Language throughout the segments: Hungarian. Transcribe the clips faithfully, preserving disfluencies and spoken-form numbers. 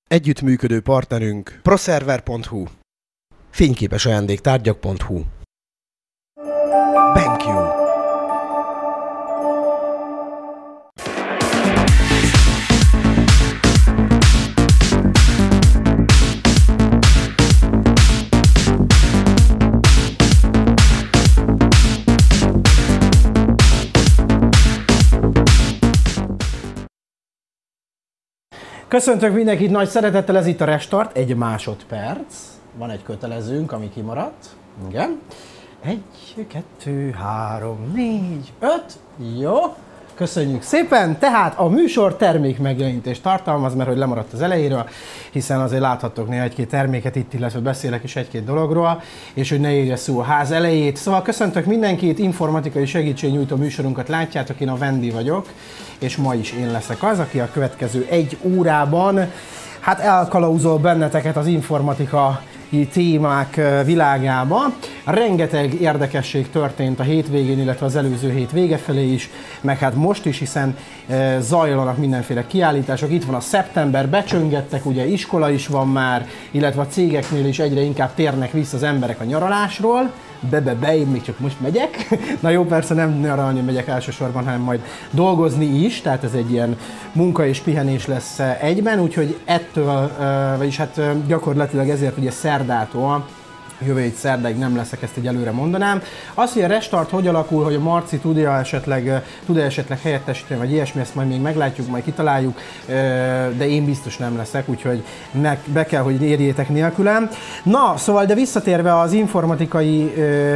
Együttműködő partnerünk proserver pont hu, fényképes ajándéktárgyak pont hu. BenQ. Köszöntök mindenkit nagy szeretettel, ez itt a Restart, egy másodperc, van egy kötelezőnk, ami kimaradt, igen, egy, kettő, három, négy, öt, jó, köszönjük szépen, tehát a műsor termék megjelenítést tartalmaz, mert hogy lemaradt az elejéről, hiszen azért láthattok néha egy-két terméket itt, illetve beszélek is egy-két dologról, és hogy ne érje szó a ház elejét. Szóval köszöntök mindenkit, informatikai segítségnyújtó műsorunkat látjátok, én a Vendi vagyok, és ma is én leszek az, aki a következő egy órában hát elkalauzol benneteket az informatikai témák világába. Rengeteg érdekesség történt a hétvégén, illetve az előző hét vége felé is, meg hát most is, hiszen zajlanak mindenféle kiállítások. Itt van a szeptember, becsöngettek, ugye iskola is van már, illetve a cégeknél is egyre inkább térnek vissza az emberek a nyaralásról. Be-be-be, én még csak most megyek. Na jó, persze nem nyaralni megyek elsősorban, hanem majd dolgozni is, tehát ez egy ilyen munka és pihenés lesz egyben, úgyhogy ettől, vagyis hát gyakorlatilag ezért ugye szerdától, jövő hét szerdáig nem leszek, ezt így előre mondanám. Az, hogy a Restart hogy alakul, hogy a Marci tud-e esetleg, tud-e esetleg helyettesíteni, vagy ilyesmi, ezt majd még meglátjuk, majd kitaláljuk, de én biztos nem leszek, úgyhogy be kell, hogy érjétek nélkülem. Na, szóval, de visszatérve az informatikai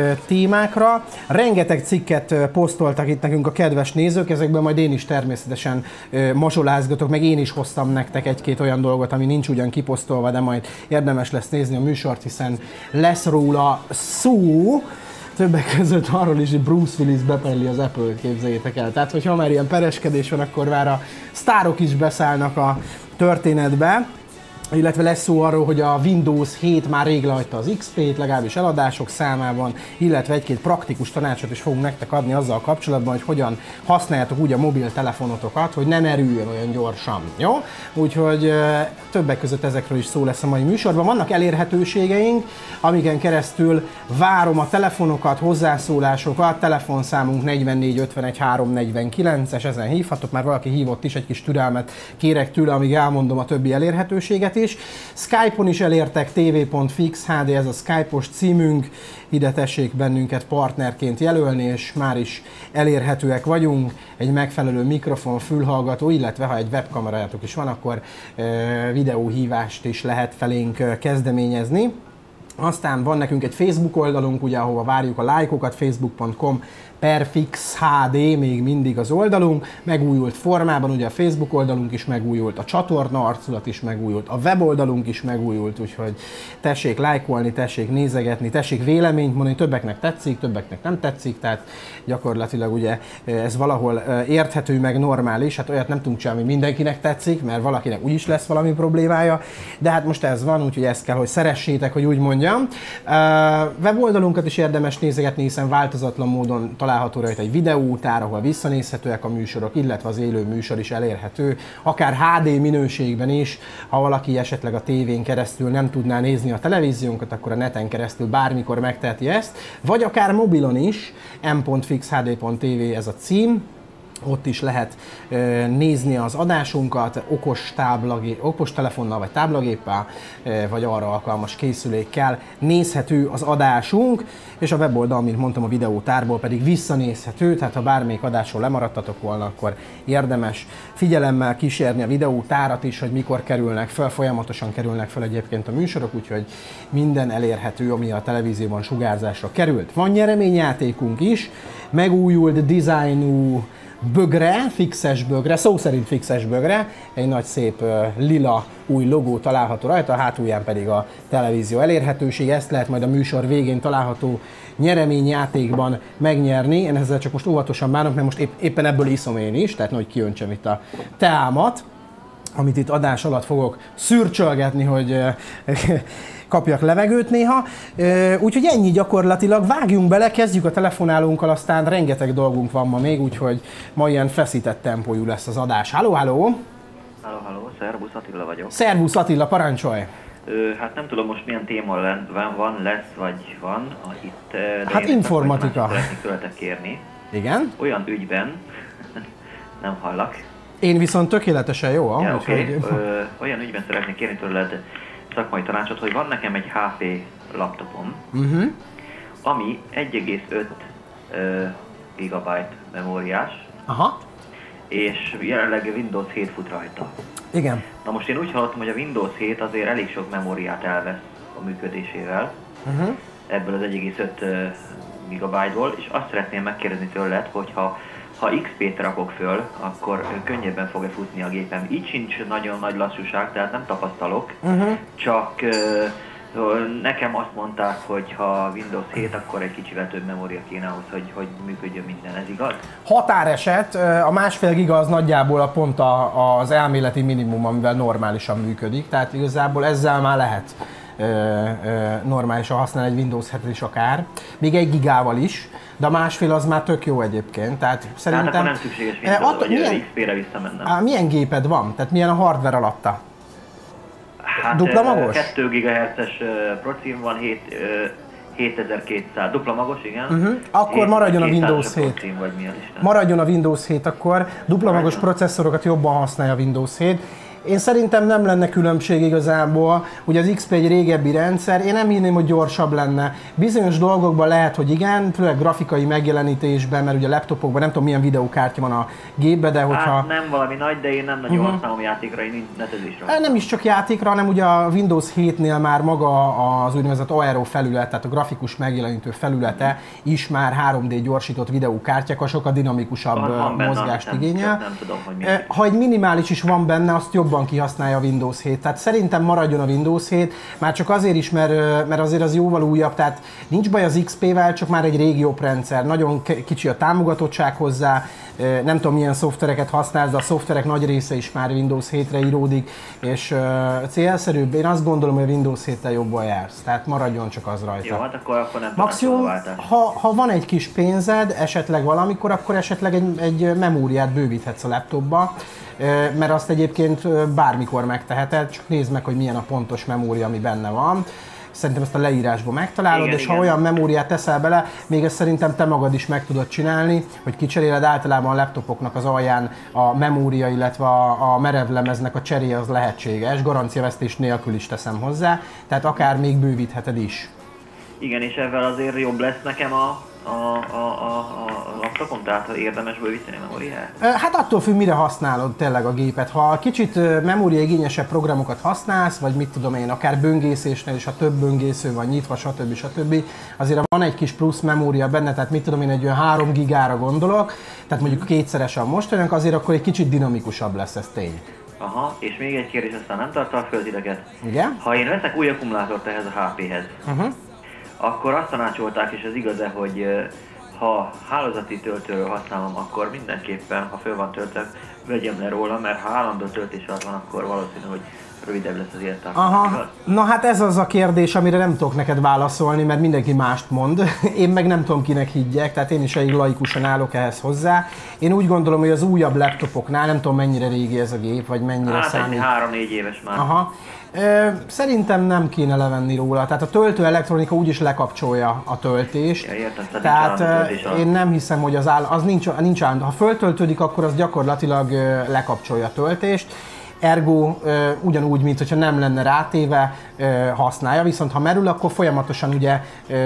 témákra, rengeteg cikket posztoltak itt nekünk a kedves nézők, ezekből majd én is természetesen mazsolázgatok, meg én is hoztam nektek egy-két olyan dolgot, ami nincs ugyan kiposztolva, de majd érdemes lesz nézni a műsort, hiszen lesz róla szó, többek között arról is, hogy Bruce Willis beperli az Apple-t, képzeljétek el. Tehát, hogyha már ilyen pereskedés van, akkor már a sztárok is beszállnak a történetbe, illetve lesz szó arról, hogy a Windows hét már rég lehagyta az iksz pét, legalábbis eladások számában, illetve egy-két praktikus tanácsot is fogunk nektek adni azzal kapcsolatban, hogy hogyan használjátok úgy a mobiltelefonotokat, hogy ne merüljön olyan gyorsan, jó? Úgyhogy többek között ezekről is szó lesz a mai műsorban. Vannak elérhetőségeink, amiken keresztül várom a telefonokat, hozzászólásokat, telefonszámunk negyvennégy ötvenegy három negyvenkilences, ezen hívhatok, már valaki hívott is, egy kis türelmet kérek tőle, amíg elmondom a többi elérhetőséget is. Skype-on is elértek, tv pont fix há dé, ez a Skype-os címünk, ide tessék bennünket partnerként jelölni, és már is elérhetőek vagyunk. Egy megfelelő mikrofon, fülhallgató, illetve ha egy webkamerátok is van, akkor e, videóhívást is lehet felénk kezdeményezni. Aztán van nekünk egy Facebook oldalunk, ugye, ahova várjuk a lájkokat, facebook pont com per fix há dé, még mindig az oldalunk, megújult formában, ugye a Facebook oldalunk is megújult, a csatorna arculat is megújult, a weboldalunk is megújult, úgyhogy tessék lájkolni, tessék nézegetni, tessék véleményt mondani, többeknek tetszik, többeknek nem tetszik, tehát gyakorlatilag ugye ez valahol érthető, meg normális, hát olyat nem tudunk csinálni, hogy mindenkinek tetszik, mert valakinek úgyis lesz valami problémája, de hát most ez van, úgyhogy ezt kell, hogy szeressétek, hogy úgy mondjam. Weboldalunkat is érdemes nézegetni, hiszen változatlan módon található rajta egy videótár, ahol visszanézhetőek a műsorok, illetve az élő műsor is elérhető, akár há dé minőségben is, ha valaki esetleg a tévén keresztül nem tudná nézni a televíziónkat, akkor a neten keresztül bármikor megteheti ezt, vagy akár mobilon is, m pont fix há dé pont tv ez a cím. Ott is lehet e, nézni az adásunkat okos, táblagé, okos telefonnal vagy táblagéppel, e, vagy arra alkalmas készülékkel nézhető az adásunk, és a weboldal, mint mondtam, a videótárból pedig visszanézhető, tehát ha bármelyik adásról lemaradtatok volna, akkor érdemes figyelemmel kísérni a videótárat is, hogy mikor kerülnek fel, folyamatosan kerülnek fel egyébként a műsorok, úgyhogy minden elérhető, ami a televízióban sugárzásra került. Van nyereményjátékunk is, megújult dizájnú bögre, fixes bögre, szó szerint fixes bögre, egy nagy szép uh, lila új logó található rajta, a hátulján pedig a televízió elérhetőség, ezt lehet majd a műsor végén található nyereményjátékban megnyerni. Én ezzel csak most óvatosan bánok, mert most épp, éppen ebből iszom én is, tehát hogy kiöntsem itt a teámat, amit itt adás alatt fogok szürcsölgetni, hogy kapjak levegőt néha. Úgyhogy ennyi gyakorlatilag, vágjunk bele, kezdjük a telefonálónkkal, aztán rengeteg dolgunk van ma még, úgyhogy ma ilyen feszített tempójú lesz az adás. Halló, halló! Halló, halló, szervusz, Attila vagyok. Szervusz Attila, parancsolj! Ö, hát nem tudom most milyen téma van, van, lesz vagy van itt, de hát én informatika. Szeretnék tőletek kérni. Igen? Olyan ügyben, nem hallak. Én viszont tökéletesen jó, ja, úgyhogy... Okay. Ö, olyan ügyben szeretnék kérni tőled szakmai tanácsot, hogy van nekem egy há pé laptopom, uh-huh. ami egy egész öt gigabyte memóriás. Aha. És jelenleg Windows hét fut rajta. Igen. Na most én úgy hallottam, hogy a Windows hét azért elég sok memóriát elvesz a működésével, uh-huh. ebből az egy egész öt gigabyte-ból, és azt szeretném megkérdezni tőled, hogy ha, ha iksz pét rakok föl, akkor könnyebben fog-e futni a gépem. Így sincs nagyon nagy lassúság, tehát nem tapasztalok, uh-huh. csak nekem azt mondták, hogy ha Windows hét, akkor egy kicsivel több memória kéne ahhoz, hogy, hogy működjön minden, ez igaz? Határeset, a másfél giga az nagyjából a pont a, az elméleti minimum, amivel normálisan működik, tehát igazából ezzel már lehet ö, ö, normálisan használni egy Windows hetet is akár, még egy gigával is, de a másfél az már tök jó egyébként, tehát szerintem... Tehát akkor nem szükséges Windows, vagy milyen, iksz pére visszamennem. Á, milyen géped van? Tehát milyen a hardware alatta? Hát dupla magos? kettő gigahertzes procim van, hétezer-kétszáz, dupla magos, igen. Uh-huh. Akkor maradjon a Windows hét. Procim, vagy mi az Isten? Maradjon a Windows hét akkor, dupla magos processzorokat jobban használja a Windows hét. Én szerintem nem lenne különbség igazából, ugye az iksz pé egy régebbi rendszer, én nem hinném, hogy gyorsabb lenne. Bizonyos dolgokban lehet, hogy igen, főleg grafikai megjelenítésben, mert ugye a laptopokban nem tudom milyen videókártya van a gépben, de hogyha... Hát nem valami nagy, de én nem nagyon uh-huh. használom játékra, én netezésre. Nem is csak játékra, hanem ugye a Windows hétnél már maga az úgynevezett aero felület, tehát a grafikus megjelenítő felülete is már három dé gyorsított videókártyák, a sokkal dinamikusabb van mozgást benne, igényel. Nem tudom, hogy mi. Ha egy minimális is van benne, azt jobb kihasználja a Windows hét. Tehát szerintem maradjon a Windows hét, már csak azért is, mert, mert azért az jóval újabb, tehát nincs baj az iksz pével, csak már egy régi oprendszer. Nagyon kicsi a támogatottság hozzá, nem tudom milyen szoftvereket használsz, de a szoftverek nagy része is már Windows hétre íródik, és célszerűbb, én azt gondolom, hogy a Windows héttel jobban jársz, tehát maradjon csak az rajta. Jó, hát akkor, akkor nem maximum, ha, ha van egy kis pénzed, esetleg valamikor, akkor esetleg egy, egy memóriát bővíthetsz a laptopba, mert azt egyébként bármikor megteheted, csak nézd meg, hogy milyen a pontos memória, ami benne van. Szerintem ezt a leírásban megtalálod, igen, és igen. Ha olyan memóriát teszel bele, még ezt szerintem te magad is meg tudod csinálni, hogy kicseréled. Általában a laptopoknak az alján a memória, illetve a, a merevlemeznek a cseréje az lehetséges, garanciavesztés nélkül is teszem hozzá, tehát akár még bővítheted is. Igen, és ezzel azért jobb lesz nekem a a, a, a, a laptopon, tehát érdemes bővíteni a memóriát? Hát attól függ, mire használod tényleg a gépet. Ha kicsit memóriaigényesebb programokat használsz, vagy mit tudom én, akár böngészésnél is, ha több böngésző van nyitva, stb. stb. Azért van egy kis plusz memória benne, tehát mit tudom én, egy olyan három gigára gondolok, tehát mondjuk kétszeres a mostaniak, azért akkor egy kicsit dinamikusabb lesz, ez tény. Aha, és még egy kérdés, aztán nem tart a földideket. Igen? Ha én veszek új akkumulátort ehhez a há péhez, uh-huh. akkor azt tanácsolták, és ez igaz-e, hogy ha hálózati töltőről használom, akkor mindenképpen, ha föl van töltve, vegyem le róla, mert ha állandó töltés alatt van, akkor valószínű, hogy rövidebb lesz az élettartam. Aha, na hát ez az a kérdés, amire nem tudok neked válaszolni, mert mindenki mást mond. Én meg nem tudom, kinek higgyek, tehát én is elég laikusan állok ehhez hozzá. Én úgy gondolom, hogy az újabb laptopoknál, nem tudom mennyire régi ez a gép, vagy mennyire hát számít. Hát három-négy éves már. Aha. Szerintem nem kéne levenni róla, tehát a töltő elektronika úgyis lekapcsolja a töltést. Ja, értem, tehát töltés én nem hiszem, hogy az, áll, az nincs, nincs állandó. Ha föltöltődik, akkor az gyakorlatilag lekapcsolja a töltést. Ergo ugyanúgy, mint hogyha nem lenne rátéve, használja, viszont ha merül, akkor folyamatosan ugye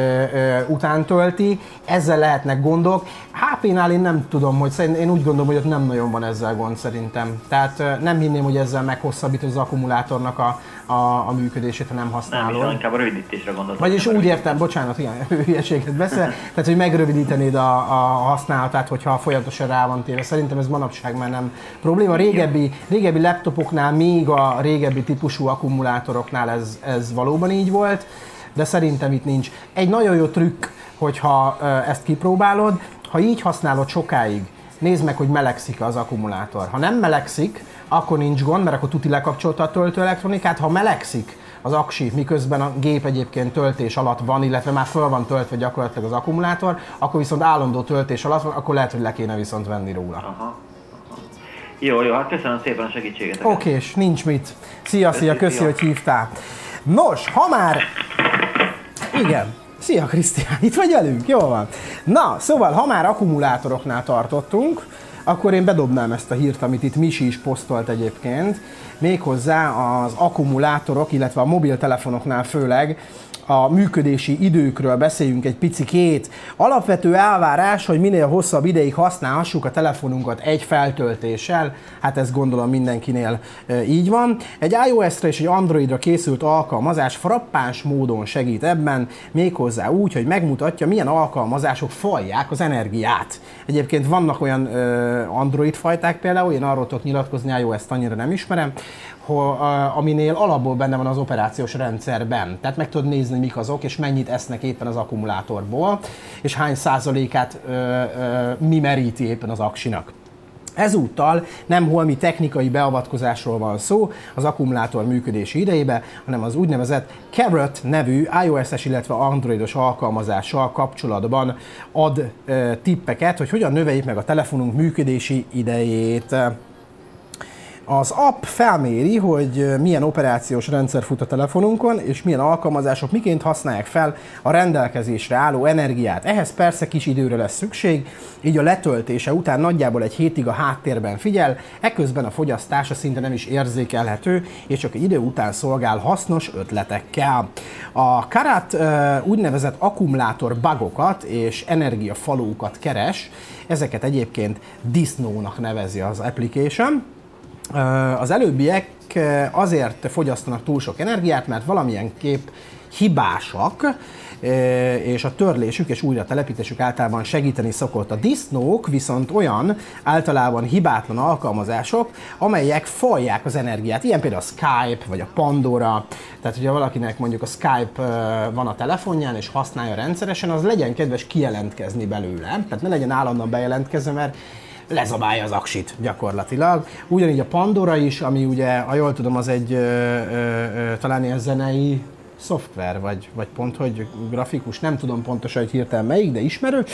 utántölti, ezzel lehetnek gondok. há pénál én nem tudom, hogy én úgy gondolom, hogy ott nem nagyon van ezzel gond szerintem. Tehát nem hinném, hogy ezzel meghosszabbítod az akkumulátornak a, a, a működését, ha nem használod. Nem, is inkább a rövidítésre gondoltam. Vagyis úgy értem, bocsánat, igen, hülyeséget beszél, tehát hogy megrövidítenéd a, a használatát, hogyha folyamatosan rá van téve. Szerintem ez manapság már nem probléma. Régebbi, régebbi laptopoknál, még a régebbi típusú akkumulátoroknál ez, ez valóban így volt, de szerintem itt nincs. Egy nagyon jó trükk, hogyha ezt kipróbálod, ha így használod sokáig, nézd meg, hogy melegszik az akkumulátor. Ha nem melegszik, akkor nincs gond, mert akkor tuti lekapcsolta a töltőelektronikát. Ha melegszik az aksi, miközben a gép egyébként töltés alatt van, illetve már föl van töltve gyakorlatilag az akkumulátor, akkor viszont állandó töltés alatt van, akkor lehet, hogy le kéne viszont venni róla. Aha. Jó, jó, hát köszönöm szépen a segítséget. Oké, és nincs mit. Szia, szia, köszi, hogy hívtál. Nos, ha már... Igen. Szia, Krisztián, itt vagy velünk? Jól van. Na, szóval, ha már akkumulátoroknál tartottunk, akkor én bedobnám ezt a hírt, amit itt Misi is posztolt egyébként, méghozzá az akkumulátorok, illetve a mobiltelefonoknál főleg a működési időkről beszéljünk egy picikét. Alapvető elvárás, hogy minél hosszabb ideig használhassuk a telefonunkat egy feltöltéssel, hát ez gondolom mindenkinél e, így van. Egy iOS-ra és egy Androidra készült alkalmazás frappáns módon segít ebben, méghozzá úgy, hogy megmutatja, milyen alkalmazások falják az energiát. Egyébként vannak olyan e, Android fajták például, én arról tudok nyilatkozni, iOS-t annyira nem ismerem, aminél alapból benne van az operációs rendszerben. Tehát meg tudod nézni, mik azok, és mennyit esznek éppen az akkumulátorból, és hány százalékát ö, ö, mi meríti éppen az aksinak. Ezúttal nem holmi technikai beavatkozásról van szó az akkumulátor működési idejébe, hanem az úgynevezett Carrot nevű iOS-es, illetve androidos alkalmazással kapcsolatban ad ö, tippeket, hogy hogyan növeljük meg a telefonunk működési idejét. Az app felméri, hogy milyen operációs rendszer fut a telefonunkon, és milyen alkalmazások miként használják fel a rendelkezésre álló energiát. Ehhez persze kis időre lesz szükség, így a letöltése után nagyjából egy hétig a háttérben figyel, eközben a fogyasztása szinte nem is érzékelhető, és csak egy idő után szolgál hasznos ötletekkel. A Carrot úgynevezett akkumulátor bugokat és energiafalókat keres, ezeket egyébként disznónak nevezi az application. Az előbbiek azért fogyasztanak túl sok energiát, mert valamilyen kép hibásak, és a törlésük és újra telepítésük általában segíteni szokott. A disznók viszont olyan általában hibátlan alkalmazások, amelyek falják az energiát. Ilyen például a Skype vagy a Pandora. Tehát, hogyha valakinek mondjuk a Skype van a telefonján és használja rendszeresen, az legyen kedves kijelentkezni belőle. Tehát ne legyen állandóan bejelentkezve, mert lezabálja az aksit gyakorlatilag. Ugyanígy a Pandora is, ami ugye, ha jól tudom, az egy ö, ö, ö, talán ilyen zenei szoftver, vagy, vagy pont, hogy grafikus, nem tudom pontosan, hogy hirtelen melyik, de ismerő.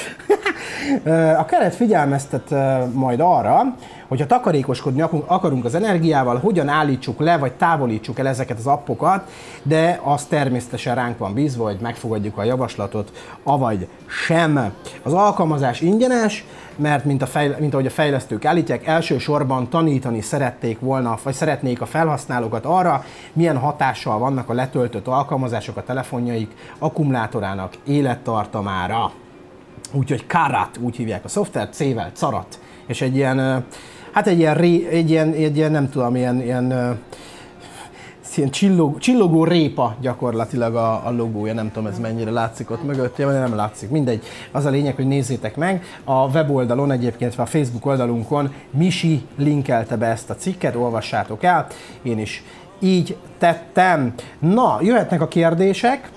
A keret figyelmeztet majd arra, hogyha takarékoskodni akarunk az energiával, hogyan állítsuk le, vagy távolítsuk el ezeket az appokat, de az természetesen ránk van bízva, hogy megfogadjuk a javaslatot, avagy sem. Az alkalmazás ingyenes, mert mint, a fejl- mint ahogy a fejlesztők állítják, elsősorban tanítani szerették volna, vagy szeretnék a felhasználókat arra, milyen hatással vannak a letöltött alkalmazások a telefonjaik akkumulátorának élettartamára. Úgyhogy Carrot, úgy hívják a szoftvert, C-vel, Carat, és egy ilyen, hát egy ilyen, ré, egy ilyen, egy ilyen nem tudom, ilyen, ilyen, ilyen csillog, csillogó répa gyakorlatilag a, a logója, nem tudom ez mennyire látszik ott mögöttje, vagy nem látszik, mindegy. Az a lényeg, hogy nézzétek meg, a weboldalon egyébként, a Facebook oldalunkon Misi linkelte be ezt a cikket, olvassátok el, én is így tettem. Na, jöhetnek a kérdések.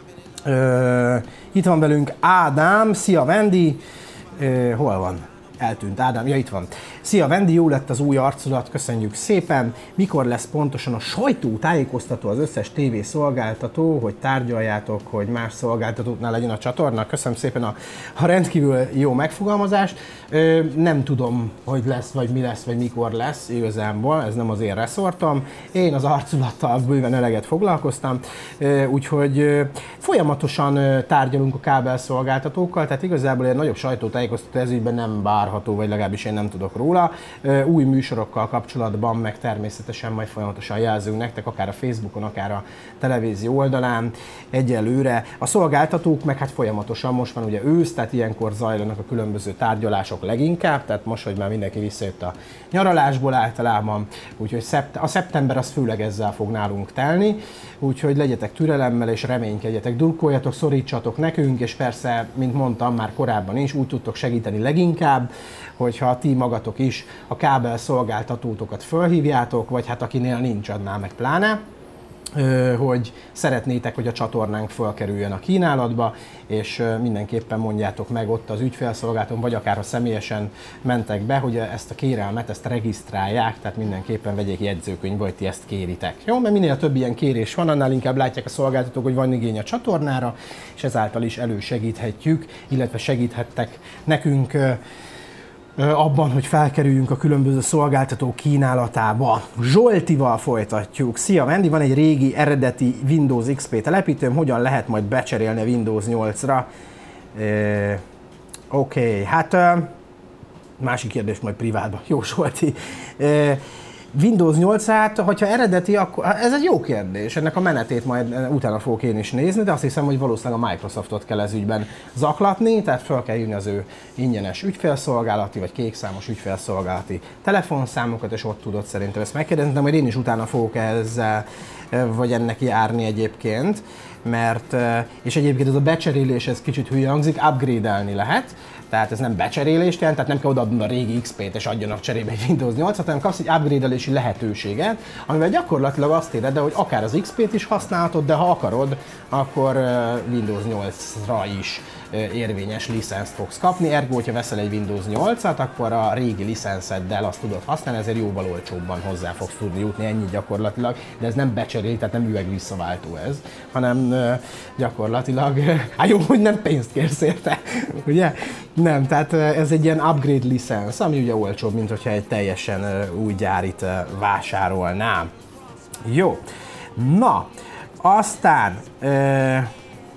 Ö, itt van velünk Ádám, szia Vendi, ö, hol van? Eltűnt Ádám, ja itt van. Szia Vendi, jó lett az új arculat, köszönjük szépen. Mikor lesz pontosan a sajtótájékoztató az összes tévészolgáltató, hogy tárgyaljátok, hogy más szolgáltatóknál legyen a csatorna? Köszönöm szépen a, a rendkívül jó megfogalmazást. Ö, nem tudom, hogy lesz, vagy mi lesz, vagy mikor lesz igazából, ez nem az én reszortom. Én az arculattal bőven eleget foglalkoztam, ö, úgyhogy ö, folyamatosan ö, tárgyalunk a kábelszolgáltatókkal, tehát igazából egy nagyobb sajtótájékoztató ez ügyben nem várható, vagy legalábbis én nem tudok róla. Új műsorokkal kapcsolatban, meg természetesen majd folyamatosan jelzünk nektek, akár a Facebookon, akár a televízió oldalán egyelőre. A szolgáltatók meg hát folyamatosan, most van ugye ősz, tehát ilyenkor zajlanak a különböző tárgyalások leginkább, tehát most, hogy már mindenki visszajött a nyaralásból általában, úgyhogy szept- a szeptember az főleg ezzel fog nálunk telni, úgyhogy legyetek türelemmel és reménykedjetek, drukkoljatok, szorítsatok nekünk, és persze, mint mondtam már korábban is, úgy tudtok segíteni leginkább, hogyha ti magatok is a kábel szolgáltatótokat fölhívjátok, vagy hát akinél nincs, annál meg pláne, hogy szeretnétek, hogy a csatornánk fölkerüljön a kínálatba, és mindenképpen mondjátok meg ott az ügyfélszolgálaton, vagy akár ha személyesen mentek be, hogy ezt a kérelmet, ezt regisztrálják, tehát mindenképpen vegyék jegyzőkönyvbe, hogy ti ezt kéritek. Jó, mert minél több ilyen kérés van, annál inkább látják a szolgáltatók, hogy van igény a csatornára, és ezáltal is elősegíthetjük, illetve segíthettek nekünk abban, hogy felkerüljünk a különböző szolgáltatók kínálatába. Zsoltival folytatjuk. Szia, Mendi, van egy régi, eredeti Windows iksz pé telepítőm, hogyan lehet majd becserélni a Windows nyolcra? E, Oké, okay. hát e, másik kérdés majd privátban. Jó, Zsolti. E, Windows nyolcát, hogyha eredeti, akkor ez egy jó kérdés. Ennek a menetét majd utána fogok én is nézni, de azt hiszem, hogy valószínűleg a Microsoftot kell ez ügyben zaklatni, tehát fel kell írni az ő ingyenes ügyfélszolgálati vagy kékszámos ügyfélszolgálati telefonszámokat, és ott tudod szerintem ezt megkérdezni, de majd én is utána fogok ezzel vagy ennek járni egyébként, mert, és egyébként ez a becserélés, ez kicsit hülye hangzik, upgrade-elni lehet. Tehát ez nem becserélést jelent, tehát nem kell odaadnod a régi iksz pét és adjanak cserébe egy Windows nyolcat, hanem kapsz egy upgrade-elési lehetőséget, amivel gyakorlatilag azt éred, de hogy akár az iksz pét is használhatod, de ha akarod, akkor Windows nyolcra is érvényes licenszt fogsz kapni. Ergo, hogyha veszel egy Windows nyolcat, akkor a régi licenszeddel azt tudod használni, ezért jóval olcsóbban hozzá fogsz tudni jutni, ennyi gyakorlatilag, de ez nem becserél, tehát nem üvegvisszaváltó ez, hanem gyakorlatilag, hát jó, hogy nem pénzt kérsz érte, ugye? Nem, tehát ez egy ilyen upgrade licensz, ami ugye olcsóbb, mint hogyha egy teljesen új gyárit vásárolnám. Jó, na, aztán e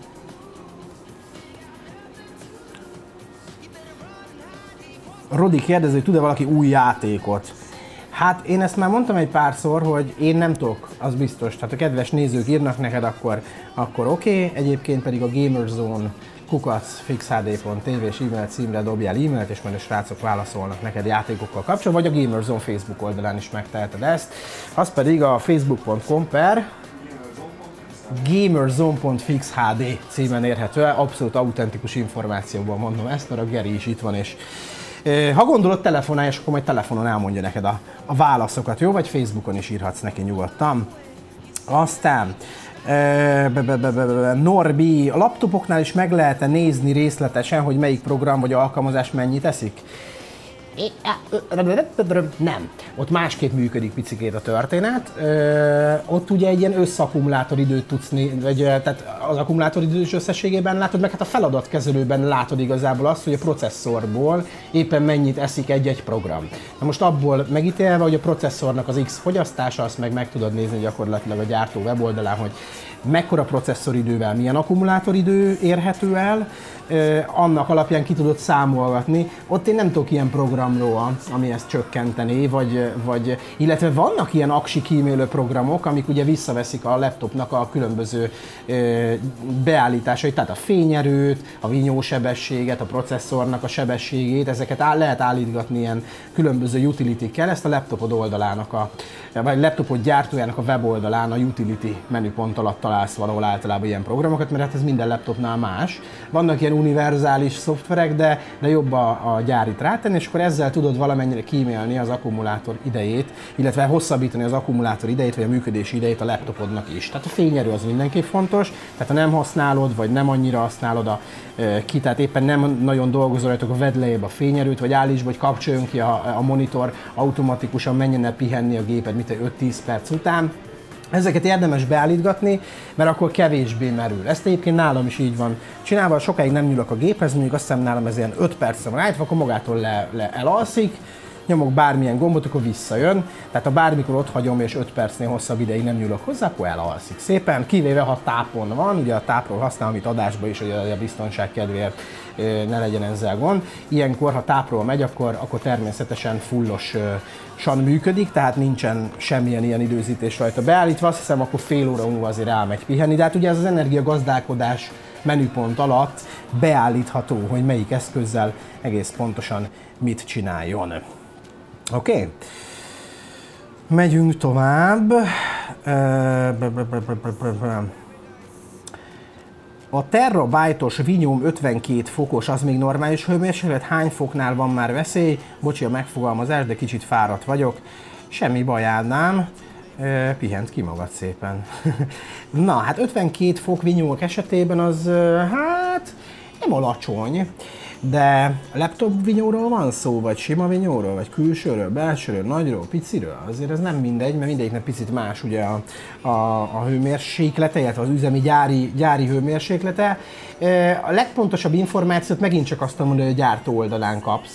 Rodi kérdezi, hogy tud-e valaki új játékot? Hát én ezt már mondtam egy párszor, hogy én nem tudok, az biztos. Tehát a kedves nézők írnak neked, akkor, akkor oké, okay. Egyébként pedig a Gamerzone kukac fixhd pont tv és e-mail címre dobjál e-mailt, és majd a srácok válaszolnak neked játékokkal kapcsolatban, vagy a Gamerzone Facebook oldalán is megteheted ezt. Az pedig a facebook pont com per gamerzone pont fixhd címen érhető el. Abszolút autentikus információban mondom ezt, mert a Geri is itt van, és ha gondolod, telefonálj, és akkor majd telefonon elmondja neked a, a válaszokat, jó? Vagy Facebookon is írhatsz neki nyugodtan. Aztán e, be, be, be, be, be, Norbi, a laptopoknál is meg lehet-e nézni részletesen, hogy melyik program vagy alkalmazás mennyit eszik? Nem. Ott másképp működik picikét a történet. Ö, ott ugye egy ilyen összakkumulátoridőt tudsz nézni, vagy tehát az akkumulátoridős összességében látod, meg hát a feladatkezelőben látod igazából azt, hogy a processzorból éppen mennyit eszik egy-egy program. Na most abból megítélve, hogy a processzornak az X fogyasztása, azt meg meg tudod nézni gyakorlatilag a gyártó weboldalán, hogy mekkora processzoridővel milyen akkumulátoridő érhető el, annak alapján ki tudod számolgatni. Ott én nem tudok ilyen programról, ami ezt csökkenteni, vagy, vagy, illetve vannak ilyen aksi kímélő programok, amik ugye visszaveszik a laptopnak a különböző beállításait, tehát a fényerőt, a vinyósebességet, a processzornak a sebességét, ezeket áll, lehet állítgatni ilyen különböző utility-kkel, ezt a laptopod oldalának a, vagy laptopod gyártójának a weboldalán a utility menüpont alatt találsz valahol általában ilyen programokat, mert hát ez minden laptopnál más. Vannak ilyen univerzális szoftverek, de, de jobb a, a gyárit rátenni, és akkor ezzel tudod valamennyire kímélni az akkumulátor idejét, illetve hosszabbítani az akkumulátor idejét, vagy a működési idejét a laptopodnak is. Tehát a fényerő az mindenképp fontos, tehát ha nem használod, vagy nem annyira használod a e, ki, tehát éppen nem nagyon dolgozol rajta, akkor vedd lejjebb a fényerőt, vagy állítsd, vagy kapcsoljon ki a, a monitor, automatikusan menjen el pihenni a géped, mint öt-tíz perc után. Ezeket érdemes beállítgatni, mert akkor kevésbé merül. Ezt egyébként nálam is így van csinálva, sokáig nem nyúlok a géphez, mondjuk azt hiszem nálam ez ilyen öt percre van állítva, akkor magától le, le elalszik, nyomok bármilyen gombot, akkor visszajön. Tehát ha bármikor ott hagyom és öt percnél hosszabb ideig nem nyúlok hozzá, akkor elalszik szépen, kivéve ha tápon van, ugye a tápról használom itt adásban is, hogy a biztonság kedvéért ne legyen ezzel gond. Ilyenkor, ha tápról megy, akkor, akkor természetesen fullosan működik, tehát nincsen semmilyen ilyen időzítés rajta beállítva, azt hiszem, akkor fél óra múlva azért elmegy pihenni, de hát ugye ez az energiagazdálkodás menüpont alatt beállítható, hogy melyik eszközzel egész pontosan mit csináljon. Oké? Okay. Megyünk tovább. A terabájtos Vinyom ötvenkét fokos, az még normális hőmérséklet? Hány foknál van már veszély? Bocsi a megfogalmazás, de kicsit fáradt vagyok. Semmi baj, Ádám. Pihent ki magad szépen. Na, hát ötvenkét fok Vinyomok esetében az, hát, nem alacsony. De laptop vinyóról van szó, vagy sima vinyóról, vagy külsőről, belsőről, nagyról, piciről, azért ez nem mindegy, mert mindegyiknek picit más ugye a, a, a hőmérséklete, illetve az üzemi gyári, gyári hőmérséklete. A legpontosabb információt megint csak azt mondom, hogy a gyártó oldalán kapsz.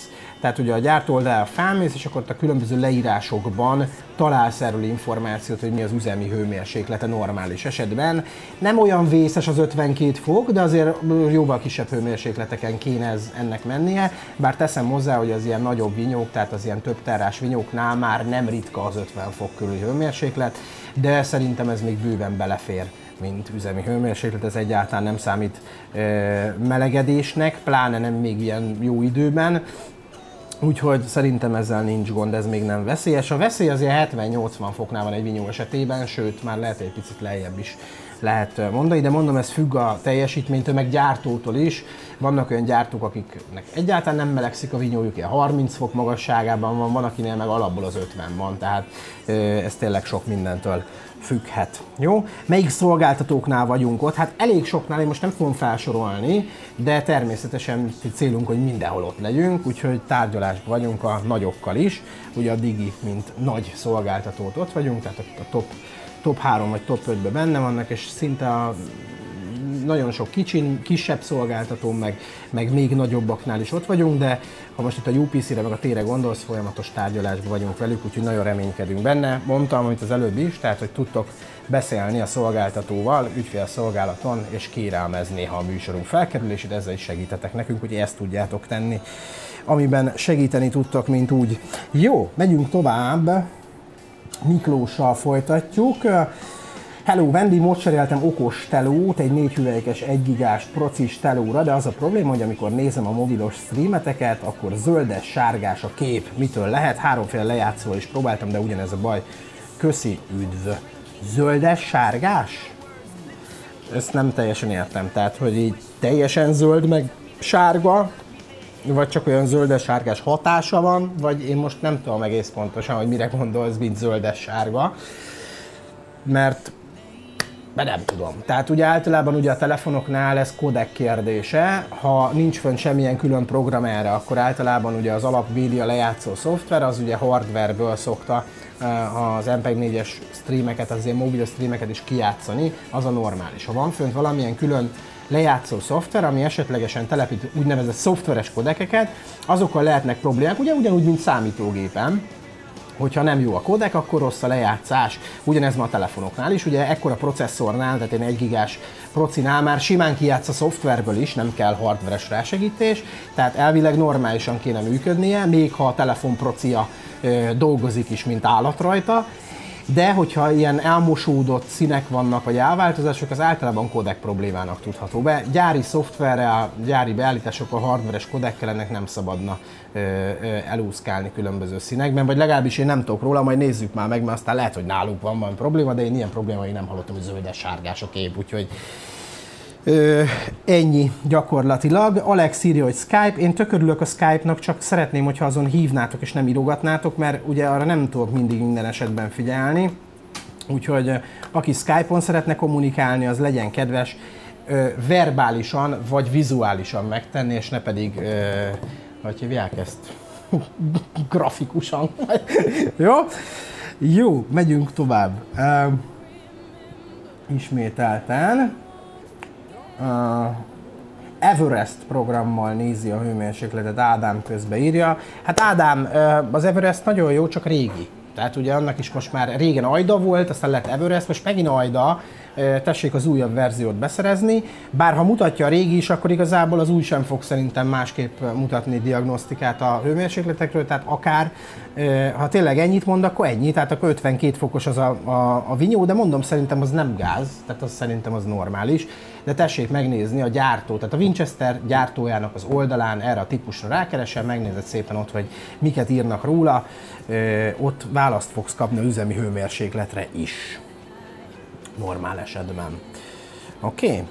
Tehát ugye a gyártó oldalra felmész, és akkor a különböző leírásokban találsz erről információt, hogy mi az üzemi hőmérséklete normális esetben. Nem olyan vészes az ötvenkét fok, de azért jóval kisebb hőmérsékleteken kéne ez ennek mennie, bár teszem hozzá, hogy az ilyen nagyobb vinyók, tehát az ilyen több terrás vinyóknál már nem ritka az ötven fok körüli hőmérséklet, de szerintem ez még bőven belefér, mint üzemi hőmérséklet, ez egyáltalán nem számít e, melegedésnek, pláne nem még ilyen jó időben, úgyhogy szerintem ezzel nincs gond, ez még nem veszélyes. A veszély azért hetven-nyolcvan foknál van egy vinyó esetében, sőt már lehet egy picit lejjebb is lehet mondani, de mondom, ez függ a teljesítménytől, meg gyártótól is. Vannak olyan gyártók, akiknek egyáltalán nem melegszik a vinyójuk, ilyen harminc fok magasságában van, van akinél meg alapból az ötven van, tehát ez tényleg sok mindentől függhet. Jó? Melyik szolgáltatóknál vagyunk ott? Hát elég soknál, én most nem fogom felsorolni, de természetesen célunk, hogy mindenhol ott legyünk, úgyhogy tárgyalásban vagyunk a nagyokkal is. Ugye a Digi, mint nagy szolgáltatót ott vagyunk, tehát a top top három vagy top ötben benne vannak, és szinte a nagyon sok kicsin, kisebb szolgáltató, meg, meg még nagyobbaknál is ott vagyunk, de ha most itt a u pé cé-re meg a tére gondolsz, folyamatos tárgyalásban vagyunk velük, úgyhogy nagyon reménykedünk benne. Mondtam, amit az előbb is, tehát hogy tudtok beszélni a szolgáltatóval, ügyfélszolgálaton, és kérelmezni, ha a műsorunk felkerül, és itt ezzel is segítetek nekünk, hogy ezt tudjátok tenni, amiben segíteni tudtok, mint úgy. Jó, megyünk tovább. Miklóssal folytatjuk. Hello, Vendi, most cseréltem okos telót, egy négy hüvelykes egy gigás procis telóra, de az a probléma, hogy amikor nézem a mobilos streameteket, akkor zöldes, sárgás a kép. Mitől lehet? Háromféle lejátszóval is próbáltam, de ugyanez a baj. Köszi, üdv. Zöldes, sárgás? Ezt nem teljesen értem, tehát hogy így teljesen zöld meg sárga, vagy csak olyan zöldes-sárgás hatása van, vagy én most nem tudom egész pontosan, hogy mire gondolsz, mint zöldes-sárga, mert de nem tudom. Tehát ugye általában ugye a telefonoknál ez kodek kérdése, ha nincs fönn semmilyen külön program erre, akkor általában ugye az alap média lejátszó szoftver, az ugye hardwareből szokta az em pé négyes streameket, az ilyen mobil streameket is kijátszani, az a normális. Ha van fönt valamilyen külön lejátszó szoftver, ami esetlegesen telepít úgynevezett szoftveres kodekeket, azokkal lehetnek problémák, ugye ugyanúgy, mint számítógépen. Hogyha nem jó a kodek, akkor rossz a lejátszás. Ugyanez ma a telefonoknál is, ugye ekkora processzornál, tehát egy egy gigás procinál már simán kijátsz a szoftverből is, nem kell hardveres rásegítés, tehát elvileg normálisan kéne működnie, még ha a telefon procia ö, dolgozik is, mint állat rajta. De hogyha ilyen elmosódott színek vannak, vagy elváltozások, az általában kodek problémának tudható be. Gyári szoftverrel, gyári beállításokkal, hardveres kodekkel ennek nem szabadna ö, ö, elúszkálni különböző színekben, vagy legalábbis én nem tudok róla, majd nézzük már meg, mert aztán lehet, hogy náluk van valami probléma, de én ilyen problémai nem hallottam, hogy zöldes-sárgás a kép, úgyhogy Ö, ennyi gyakorlatilag. Alex írja, hogy Skype. Én tök örülök a Skype-nak, csak szeretném, hogyha azon hívnátok és nem írogatnátok, mert ugye arra nem tudok mindig minden esetben figyelni. Úgyhogy aki Skype-on szeretne kommunikálni, az legyen kedves ö, verbálisan vagy vizuálisan megtenni, és ne pedig, ö, hogy hívják ezt? Grafikusan. Jó? Jó, megyünk tovább. Uh, ismételten. Uh, Everest programmal nézi a hőmérsékletet, Ádám közbe írja. Hát Ádám, uh, az Everest nagyon jó, csak régi. Tehát ugye annak is most már régen Ajda volt, aztán lett Everest, most megint Ajda, uh, tessék az újabb verziót beszerezni. Bár ha mutatja a régi is, akkor igazából az új sem fog szerintem másképp mutatni diagnosztikát a hőmérsékletekről, tehát akár, uh, ha tényleg ennyit mond, akkor ennyi, tehát akkor ötvenkét fokos az a, a, a vinyó, de mondom, szerintem az nem gáz, tehát az szerintem az normális. De tessék megnézni a gyártó, tehát a Winchester gyártójának az oldalán erre a típusra rákeresel, megnézed szépen ott, hogy miket írnak róla, ö, ott választ fogsz kapni az üzemi hőmérsékletre is. Normál esetben. Oké? Okay.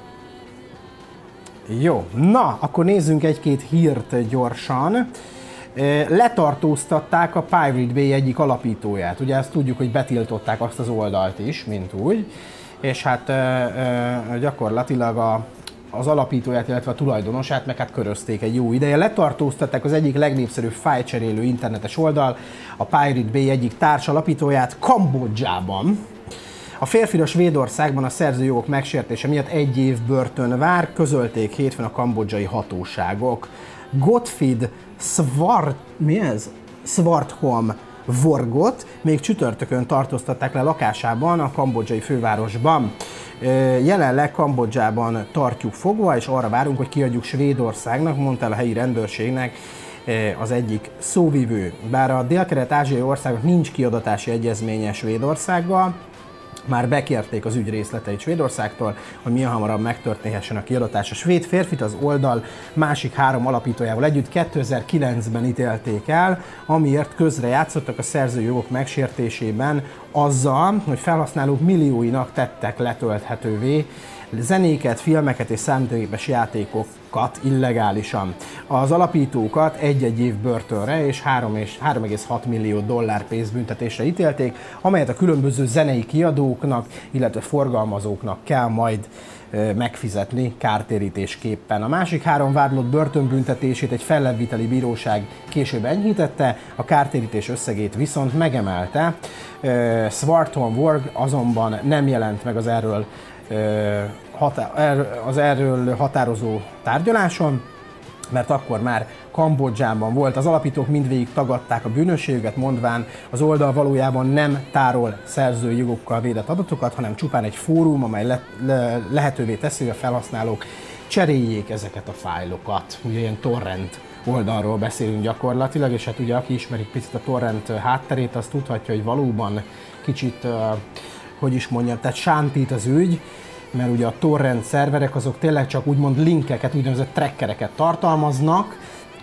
Jó, na, akkor nézzünk egy-két hírt gyorsan. Letartóztatták a Pirate Bay egyik alapítóját. Ugye ezt tudjuk, hogy betiltották azt az oldalt is, mint úgy. És hát ö, ö, gyakorlatilag a, az alapítóját, illetve a tulajdonosát meg hát körözték egy jó ideje. Letartóztatták az egyik legnépszerűbb fájlcserélő internetes oldal, a Pirate Bay egyik társalapítóját Kambodzsában. A férfira Svédországban a szerzőjogok megsértése miatt egy év börtön vár, közölték hétfőn a kambodzsai hatóságok. Gottfried Svart, mi ez? Svartholm Vorgot még csütörtökön tartóztatták le lakásában, a kambodzsai fővárosban. Jelenleg Kambodzsában tartjuk fogva, és arra várunk, hogy kiadjuk Svédországnak, mondta el a helyi rendőrségnek az egyik szóvivő. Bár a dél-kelet-ázsiai országok nincs kiadatási egyezménye Svédországgal, már bekérték az ügy részleteit Svédországtól, hogy milyen hamarabb megtörténhessen a kiadatás. A svéd férfit az oldal másik három alapítójával együtt kétezer-kilencben ítélték el, amiért közrejátszottak a szerzői jogok megsértésében azzal, hogy felhasználók millióinak tettek letölthetővé zenéket, filmeket és számítógépes játékokat illegálisan. Az alapítókat egy-egy év börtönre és három egész hat millió dollár pénzbüntetésre ítélték, amelyet a különböző zenei kiadóknak, illetve forgalmazóknak kell majd megfizetni kártérítésképpen. A másik három vádlott börtönbüntetését egy fellebbviteli bíróság később enyhítette, a kártérítés összegét viszont megemelte. Svartholm Vorg azonban nem jelent meg az erről az erről határozó tárgyaláson, mert akkor már Kambodzsában volt. Az alapítók mindvégig tagadták a bűnösségüket, mondván az oldal valójában nem tárol szerzői jogokkal védett adatokat, hanem csupán egy fórum, amely le, le, lehetővé teszi, hogy a felhasználók cseréljék ezeket a fájlokat. Ugye ilyen torrent oldalról beszélünk gyakorlatilag, és hát ugye aki ismeri picit a torrent hátterét, az tudhatja, hogy valóban kicsit, hogy is mondjam, tehát sántít az ügy, mert ugye a torrent szerverek azok tényleg csak úgymond linkeket, úgynevezett trackereket tartalmaznak,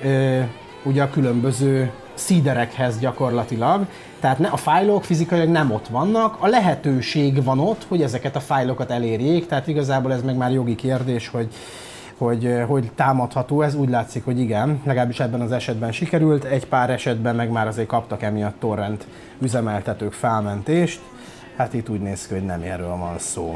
ugye a különböző seederekhez gyakorlatilag, tehát ne, a fájlok fizikailag nem ott vannak, a lehetőség van ott, hogy ezeket a fájlokat elérjék, tehát igazából ez meg már jogi kérdés, hogy hogy, hogy támadható ez, úgy látszik, hogy igen, legalábbis ebben az esetben sikerült, egy pár esetben meg már azért kaptak emiatt torrent üzemeltetők felmentést, hát itt úgy néz ki, hogy nem erről van szó.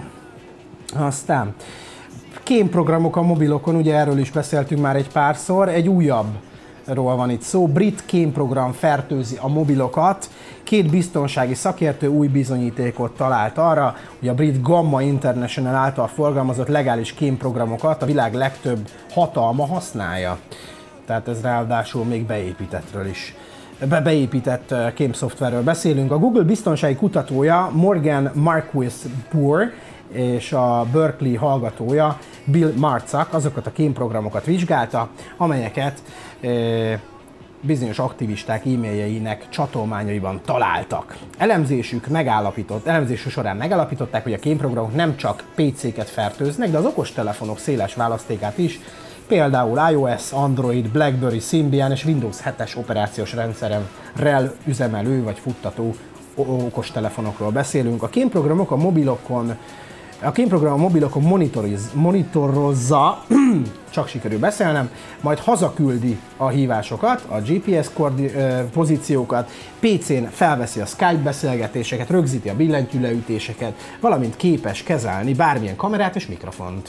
Aztán kémprogramok a mobilokon, ugye erről is beszéltünk már egy párszor, egy újabbról van itt szó. Brit kémprogram fertőzi a mobilokat. Két biztonsági szakértő új bizonyítékot talált arra, hogy a brit Gamma International által forgalmazott legális kémprogramokat a világ legtöbb hatalma használja. Tehát ez ráadásul még beépítettről is. Be beépített kémszoftverről beszélünk. A Google biztonsági kutatója Morgan Marquis-Poore és a Berkeley hallgatója Bill Marczak azokat a kémprogramokat vizsgálta, amelyeket e, bizonyos aktivisták e-mailjeinek csatolmányaiban találtak. Elemzésük megállapított, elemzésük során megállapították, hogy a kémprogramok nem csak pé céket fertőznek, de az okostelefonok széles választékát is, például iOS, Android, BlackBerry, Symbian és Windows hetes operációs rendszerrel üzemelő vagy futtató okostelefonokról beszélünk. A kémprogramok a mobilokon A kémprogram a mobilokon monitoriz, monitorozza, csak sikerül beszélnem, majd hazaküldi a hívásokat, a gé pé es pozíciókat, pé cén felveszi a Skype beszélgetéseket, rögzíti a billentyűleütéseket, valamint képes kezelni bármilyen kamerát és mikrofont.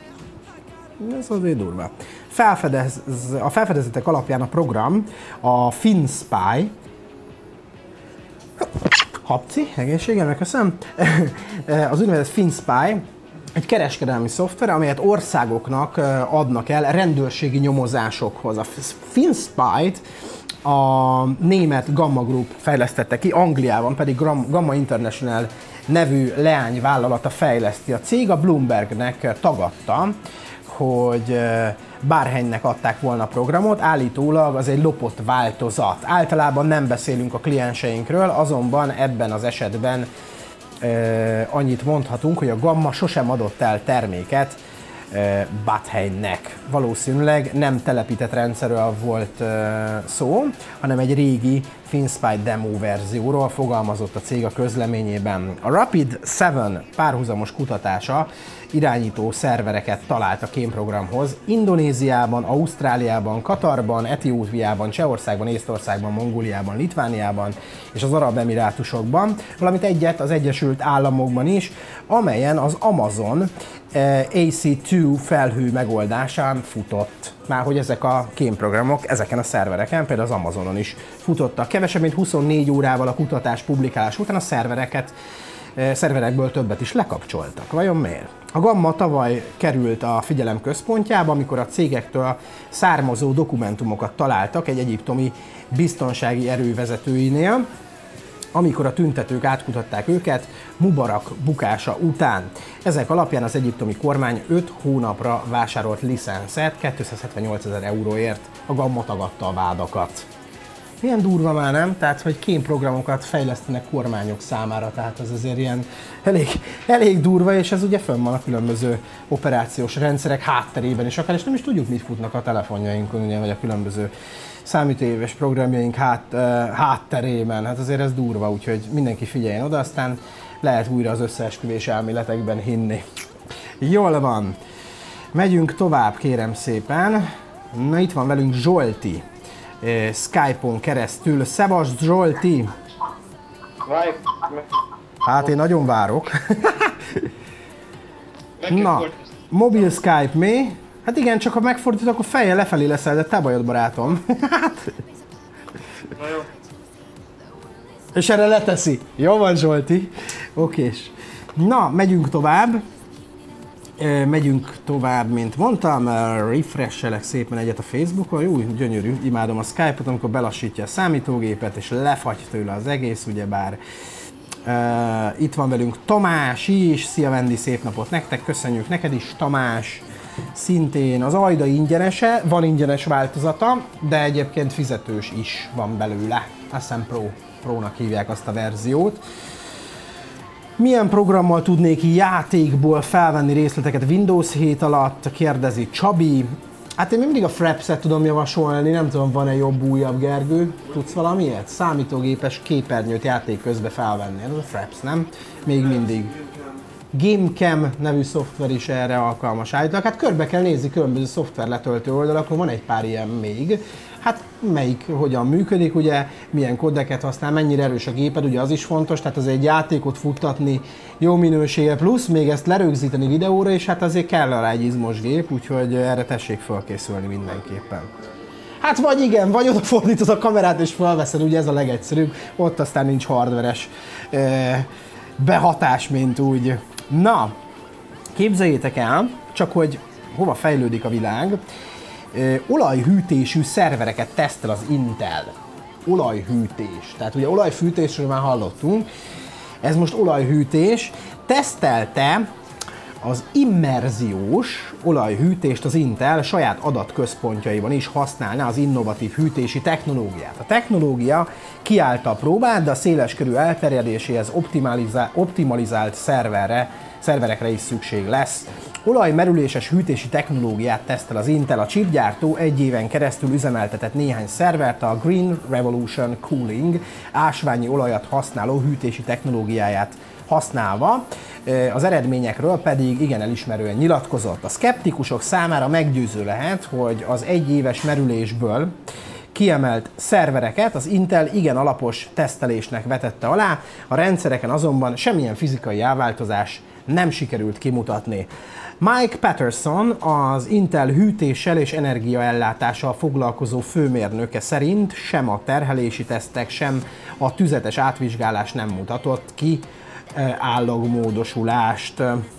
Ez azért durva. Felfedez, a felfedezetek alapján a program, a FinSpy, Habci, egészséggel, megköszönöm. Az úgynevezett FinSpy egy kereskedelmi szoftver, amelyet országoknak adnak el rendőrségi nyomozásokhoz. A FinSpy-t a német Gamma Group fejlesztette ki, Angliában pedig Gamma International nevű leányvállalata fejleszti. A cég a Bloombergnek tagadta, hogy Bárhenynek adták volna a programot, állítólag az egy lopott változat. Általában nem beszélünk a klienseinkről, azonban ebben az esetben e, annyit mondhatunk, hogy a Gamma sosem adott el terméket e, Bárhenynek. Valószínűleg nem telepített rendszerről volt e, szó, hanem egy régi FinSpy demo verzióról fogalmazott a cég a közleményében. A Rapid Seven párhuzamos kutatása irányító szervereket talált a kémprogramhoz Indonéziában, Ausztráliában, Katarban, Etiópiában, Csehországban, Észtországban, Mongóliában, Litvániában és az Arab Emirátusokban, valamint egyet az Egyesült Államokban is, amelyen az Amazon á cé kettő felhő megoldásán futott. Már hogy ezek a kémprogramok ezeken a szervereken, például az Amazonon is futottak. Kevesebb mint huszonnégy órával a kutatás publikálás után a szervereket szerverekből többet is lekapcsoltak. Vajon miért? A Gamma tavaly került a figyelem központjába, amikor a cégektől származó dokumentumokat találtak egy egyiptomi biztonsági erővezetőinél, amikor a tüntetők átkutatták őket Mubarak bukása után. Ezek alapján az egyiptomi kormány öt hónapra vásárolt licenszet kétszázhetvennyolcezer euróért. A Gamma tagadta a vádakat. Milyen durva már, nem? Tehát, hogy kémprogramokat fejlesztenek kormányok számára, tehát ez azért ilyen elég, elég durva, és ez ugye fönn van a különböző operációs rendszerek hátterében is akár, és nem is tudjuk, mit futnak a telefonjainkon, ugye, vagy a különböző számítógépes programjaink hát, uh, hátterében. Hát azért ez durva, úgyhogy mindenki figyeljen oda, aztán lehet újra az összeesküvés elméletekben hinni. Jól van. Megyünk tovább, kérem szépen. Na, itt van velünk Zsolti. Skype-on keresztül. Szevasz, Zsolti! Hát én nagyon várok. Na, mobil Skype mi? Hát igen, csak ha megfordítod, akkor fejjel lefelé leszel, de te bajod, barátom. Na jó. És erre leteszi. Jó van, Zsolti. Okés. Na, megyünk tovább. Megyünk tovább, mint mondtam, refreshelek szépen egyet a Facebookon, jó, gyönyörű, imádom a Skype-ot, amikor belassítja a számítógépet, és lefagy tőle az egész, ugyebár. Uh, itt van velünk Tamás is, szia Vendi, szép napot nektek, köszönjük neked is, Tamás. Szintén az Ajda ingyenese, van ingyenes változata, de egyébként fizetős is van belőle, azt hiszem Pro, Pro-nak hívják azt a verziót. Milyen programmal tudnék játékból felvenni részleteket Windows hét alatt, kérdezi Csabi. Hát én mindig a Fraps-et tudom javasolni, nem tudom, van-e jobb, újabb, Gergő? Tudsz valamilyet? Számítógépes képernyőt játék közben felvenni, ez a Fraps, nem? Még mindig. GameCam nevű szoftver is erre alkalmas állítólag. Hát körbe kell nézni különböző szoftver letöltő oldalakon, van egy pár ilyen még. Hát melyik hogyan működik, ugye, milyen kodeket használ, mennyire erős a géped, ugye az is fontos, tehát azért egy játékot futtatni jó minősége plusz, még ezt lerögzíteni videóra, és hát azért kell rá egy izmos gép, úgyhogy erre tessék felkészülni mindenképpen. Hát vagy igen, vagy odafordítod a kamerát és felveszed, ugye ez a legegyszerűbb, ott aztán nincs hardveres eh, behatás, mint úgy. Na, képzeljétek el, csak hogy hova fejlődik a világ. Olajhűtésű szervereket tesztel az Intel. Olajhűtés. Tehát ugye olajfűtésről már hallottunk. Ez most olajhűtés. Tesztelte az immerziós olajhűtést az Intel saját adatközpontjaiban is használná az innovatív hűtési technológiát. A technológia kiállta a próbát, de a széleskörű elterjedéséhez optimalizált, optimalizált szerverre, szerverekre is szükség lesz. Olajmerüléses hűtési technológiát tesztel az Intel, a chipgyártó egy éven keresztül üzemeltetett néhány szervert, a Green Revolution Cooling ásványi olajat használó hűtési technológiáját használva, az eredményekről pedig igen elismerően nyilatkozott. A szkeptikusok számára meggyőző lehet, hogy az egyéves merülésből kiemelt szervereket az Intel igen alapos tesztelésnek vetette alá, a rendszereken azonban semmilyen fizikai elváltozás nem sikerült kimutatni. Mike Patterson, az Intel hűtéssel és energiaellátással foglalkozó főmérnöke szerint sem a terhelési tesztek, sem a tüzetes átvizsgálás nem mutatott ki állagmódosulást.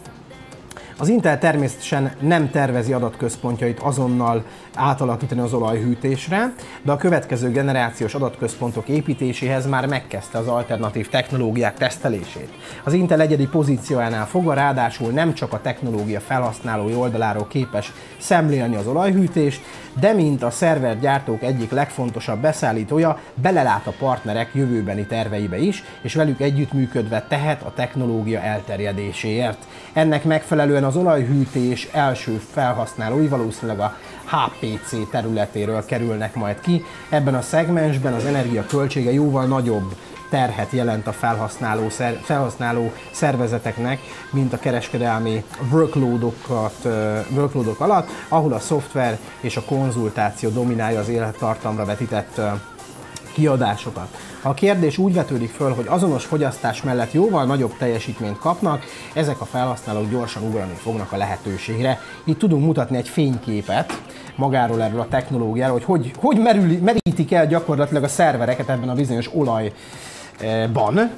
Az Intel természetesen nem tervezi adatközpontjait azonnal átalakítani az olajhűtésre, de a következő generációs adatközpontok építéséhez már megkezdte az alternatív technológiák tesztelését. Az Intel egyedi pozíciójánál fogva ráadásul nem csak a technológia felhasználói oldaláról képes szemlélni az olajhűtést, de mint a szervergyártók egyik legfontosabb beszállítója, belelát a partnerek jövőbeni terveibe is, és velük együttműködve tehet a technológia elterjedéséért. Ennek megfelelően az olajhűtés első felhasználói valószínűleg a há pé cé területéről kerülnek majd ki. Ebben a szegmensben az energia költsége jóval nagyobb terhet jelent a felhasználó, szer, felhasználó szervezeteknek, mint a kereskedelmi workloadokat, workloadok alatt, ahol a szoftver és a konzultáció dominálja az élettartamra vetített kiadásokat. Ha a kérdés úgy vetődik föl, hogy azonos fogyasztás mellett jóval nagyobb teljesítményt kapnak, ezek a felhasználók gyorsan ugrani fognak a lehetőségre. Itt tudunk mutatni egy fényképet magáról erről a technológiáról, hogy hogy, hogy merül, merítik el gyakorlatilag a szervereket ebben a bizonyos olajban.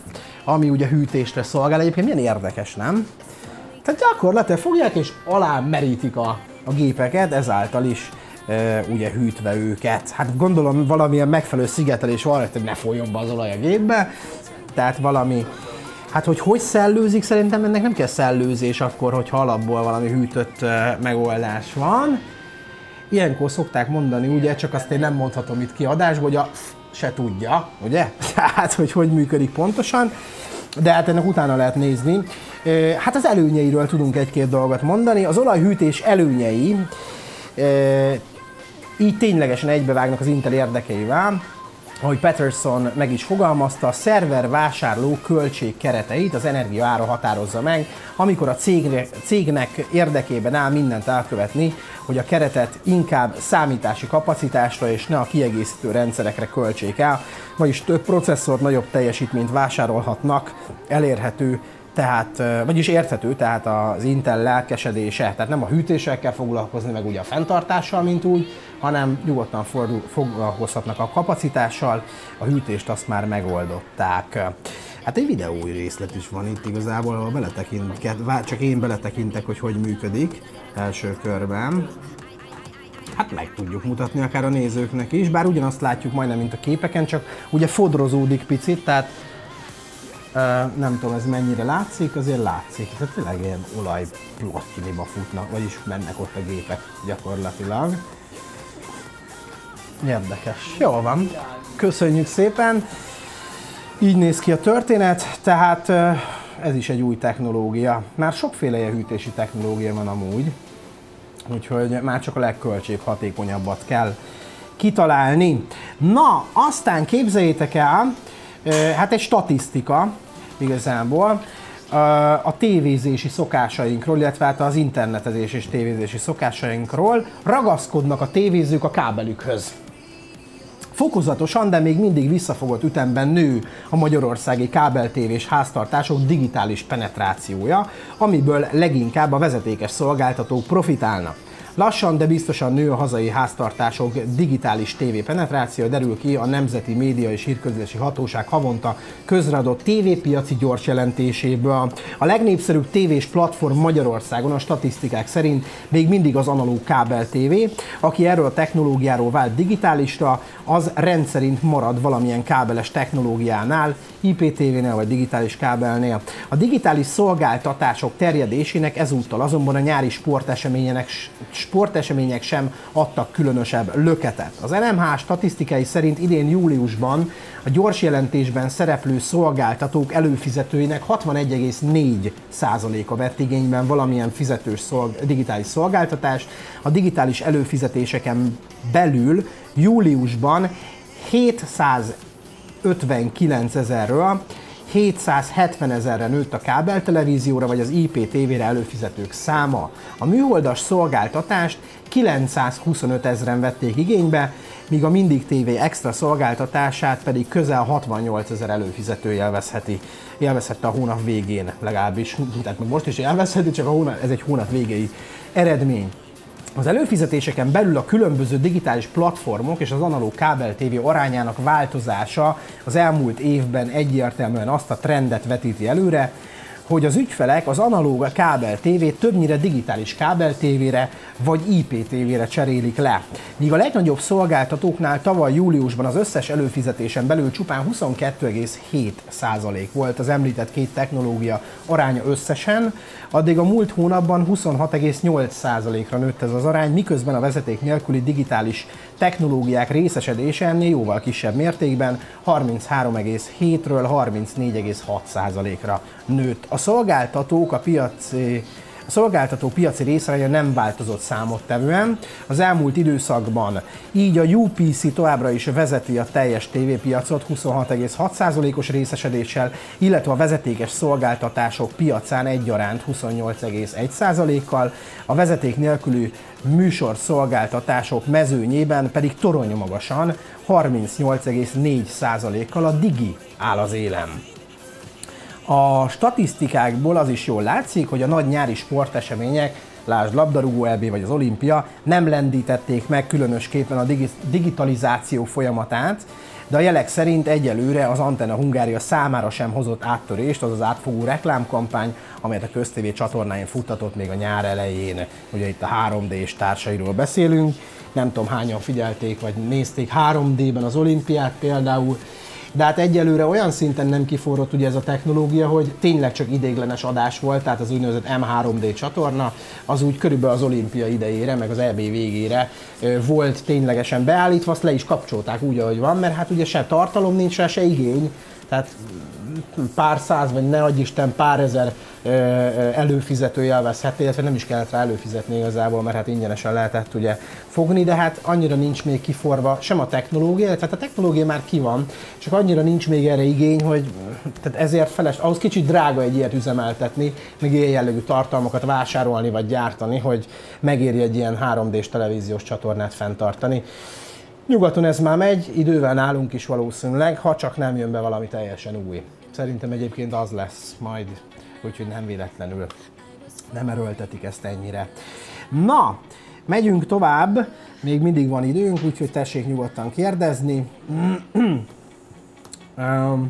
ami ugye hűtésre szolgál. Egyébként milyen érdekes, nem? Tehát gyakorlatilag fogják és alá merítik a, a gépeket, ezáltal is e, ugye hűtve őket. Hát gondolom valamilyen megfelelő szigetelés van, hogy ne folyjon be az olaj a gépbe, tehát valami. Hát, hogy hogy szellőzik, szerintem ennek nem kell szellőzés akkor, hogyha alapból valami hűtött uh, megoldás van. Ilyenkor szokták mondani, ugye, csak azt én nem mondhatom itt kiadásba, hogy a se tudja, ugye? Tehát, hogy hogy működik pontosan, de hát ennek utána lehet nézni. Uh, hát az előnyeiről tudunk egy-két dolgot mondani. Az olajhűtés előnyei uh, így ténylegesen egybevágnak az Intel érdekeivel. Ahogy Patterson meg is fogalmazta, a szerver vásárló költség kereteit az energiaára határozza meg, amikor a cégnek, cégnek érdekében áll mindent elkövetni, hogy a keretet inkább számítási kapacitásra és ne a kiegészítő rendszerekre költsék el, vagyis több processzort, nagyobb teljesítményt vásárolhatnak, elérhető, tehát, vagyis érthető, tehát az Intel lelkesedése, tehát nem a hűtéssel kell foglalkozni, meg ugye a fenntartással, mint úgy, hanem nyugodtan fordul, foglalkozhatnak a kapacitással, a hűtést azt már megoldották. Hát egy videó részlet is van itt igazából, ahol beletekint, csak én beletekintek, hogy hogy működik első körben. Hát meg tudjuk mutatni akár a nézőknek is, bár ugyanazt látjuk majdnem, mint a képeken, csak ugye fodrozódik picit, tehát Uh, nem tudom, ez mennyire látszik, azért látszik. Tehát tényleg ilyen olajplottiniba futnak, vagyis mennek ott a gépek gyakorlatilag. Érdekes. Jól van. Köszönjük szépen. Így néz ki a történet, tehát uh, ez is egy új technológia. Már sokféle hűtési technológia van amúgy, úgyhogy már csak a legköltséghatékonyabbat kell kitalálni. Na, aztán képzeljétek el, uh, hát egy statisztika, igazából a tévézési szokásainkról, illetve hát az internetezés és tévézési szokásainkról ragaszkodnak a tévézők a kábelükhöz. Fokozatosan, de még mindig visszafogott ütemben nő a magyarországi kábeltévés háztartások digitális penetrációja, amiből leginkább a vezetékes szolgáltatók profitálnak. Lassan, de biztosan nő a hazai háztartások digitális tévé penetráció, derül ki a Nemzeti Média és Hírközlési Hatóság havonta közreadott tévépiaci gyors jelentéséből. A legnépszerűbb tévés platform Magyarországon a statisztikák szerint még mindig az analóg kábel tévé. Aki erről a technológiáról vált digitálisra, az rendszerint marad valamilyen kábeles technológiánál, I P T V-nél vagy digitális kábelnél. A digitális szolgáltatások terjedésének ezúttal azonban a nyári sportesemények sportesemények sem adtak különösebb löketet. Az N M H statisztikai szerint idén júliusban a gyors jelentésben szereplő szolgáltatók előfizetőinek hatvanegy egész négy százaléka vett igényben valamilyen fizetős szolg- digitális szolgáltatást. A digitális előfizetéseken belül júliusban hétszázötvenkilencezerről hétszázhetven ezerre nőtt a kábeltelevízióra vagy az I P T V-re előfizetők száma. A műholdas szolgáltatást kilencszázhuszonöt ezeren vették igénybe, míg a Mindig té vé extra szolgáltatását pedig közel hatvannyolc ezer előfizető élvezheti. Élvezhette a hónap végén legalábbis, tehát most is élvezheti, csak a hónap, ez egy hónap végéi eredmény. Az előfizetéseken belül a különböző digitális platformok és az analóg kábel tévé arányának változása az elmúlt évben egyértelműen azt a trendet vetíti előre, hogy az ügyfelek az analóg kábel tévét többnyire digitális kábel tévére vagy I P T V-re cserélik le. Míg a legnagyobb szolgáltatóknál tavaly júliusban az összes előfizetésen belül csupán huszonkettő egész hét százalék volt az említett két technológia aránya összesen, addig a múlt hónapban huszonhat egész nyolc százalékra nőtt ez az arány, miközben a vezeték nélküli digitális technológiák részesedése ennél jóval kisebb mértékben, harminchárom egész hétről harmincnégy egész hat százalékra nőtt. A szolgáltatók a piaci A szolgáltató piaci részaránya nem változott számottevően. Az elmúlt időszakban így a U P C továbbra is vezeti a teljes tévépiacot huszonhat egész hat százalékos részesedéssel, illetve a vezetékes szolgáltatások piacán egyaránt huszonnyolc egész egy százalékkal, a vezeték nélküli műsorszolgáltatások mezőnyében pedig toronymagasan harmincnyolc egész négy százalékkal a Digi áll az élen. A statisztikákból az is jól látszik, hogy a nagy nyári sportesemények lásd labdarúgó é bé vagy az olimpia, nem lendítették meg különösképpen a digitalizáció folyamatát, de a jelek szerint egyelőre az Antenna Hungária számára sem hozott áttörést az az átfogó reklámkampány, amelyet a köztévé csatornáin futtatott még a nyár elején. Ugye itt a három dés társairól beszélünk, nem tudom hányan figyelték vagy nézték három dében az olimpiát például, de hát egyelőre olyan szinten nem kiforrott ugye ez a technológia, hogy tényleg csak ideiglenes adás volt, tehát az úgynevezett em három dé csatorna, az úgy körülbelül az olimpia idejére, meg az é bé végére volt ténylegesen beállítva, azt le is kapcsolták úgy, ahogy van, mert hát ugye se tartalom nincs rá, se igény, tehát pár száz, vagy ne adj Isten, pár ezer előfizető élvezhette, illetve nem is kellett rá előfizetni igazából, mert hát ingyenesen lehetett ugye fogni, de hát annyira nincs még kiforva sem a technológia, tehát a technológia már ki van, csak annyira nincs még erre igény, hogy tehát ezért feles, ahhoz kicsit drága egy ilyet üzemeltetni, még ilyen jellegű tartalmakat vásárolni vagy gyártani, hogy megéri egy ilyen három dés televíziós csatornát fenntartani. Nyugaton ez már megy, idővel nálunk is valószínűleg, ha csak nem jön be valami teljesen új. Szerintem egyébként az lesz majd, úgyhogy nem véletlenül nem erőltetik ezt ennyire. Na, megyünk tovább, még mindig van időnk, úgyhogy tessék nyugodtan kérdezni. um,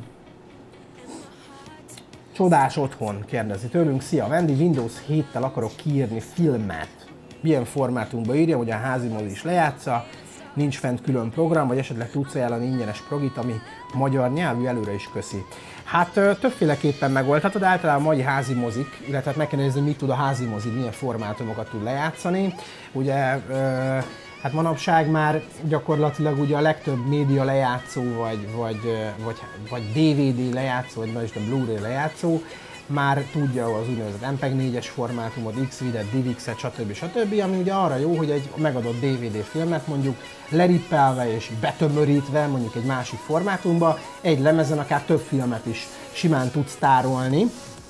Csodás otthon kérdezi tőlünk. Szia, Vendi, Windows héttel akarok kiírni filmet. Milyen formátumba írja, hogy a házi mozi is lejátsza, nincs fent külön program, vagy esetleg tudsz ajánlani ingyenes progit, ami magyar nyelvű, előre is köszi. Hát többféleképpen megoldhatod, általában a mai házi mozik, illetve meg kell nézni, mit tud a házi mozi, milyen formátumokat tud lejátszani. Ugye, hát manapság már gyakorlatilag ugye a legtöbb média lejátszó, vagy, vagy, vagy, vagy dé vé dé lejátszó, vagy is a Blu-ray lejátszó, már tudja az úgynevezett em pé négyes formátumot, X-Videt, DivX-et, stb. stb. Ami ugye arra jó, hogy egy megadott dé vé dé filmet mondjuk lerippelve és betömörítve mondjuk egy másik formátumba, egy lemezen akár több filmet is simán tudsz tárolni.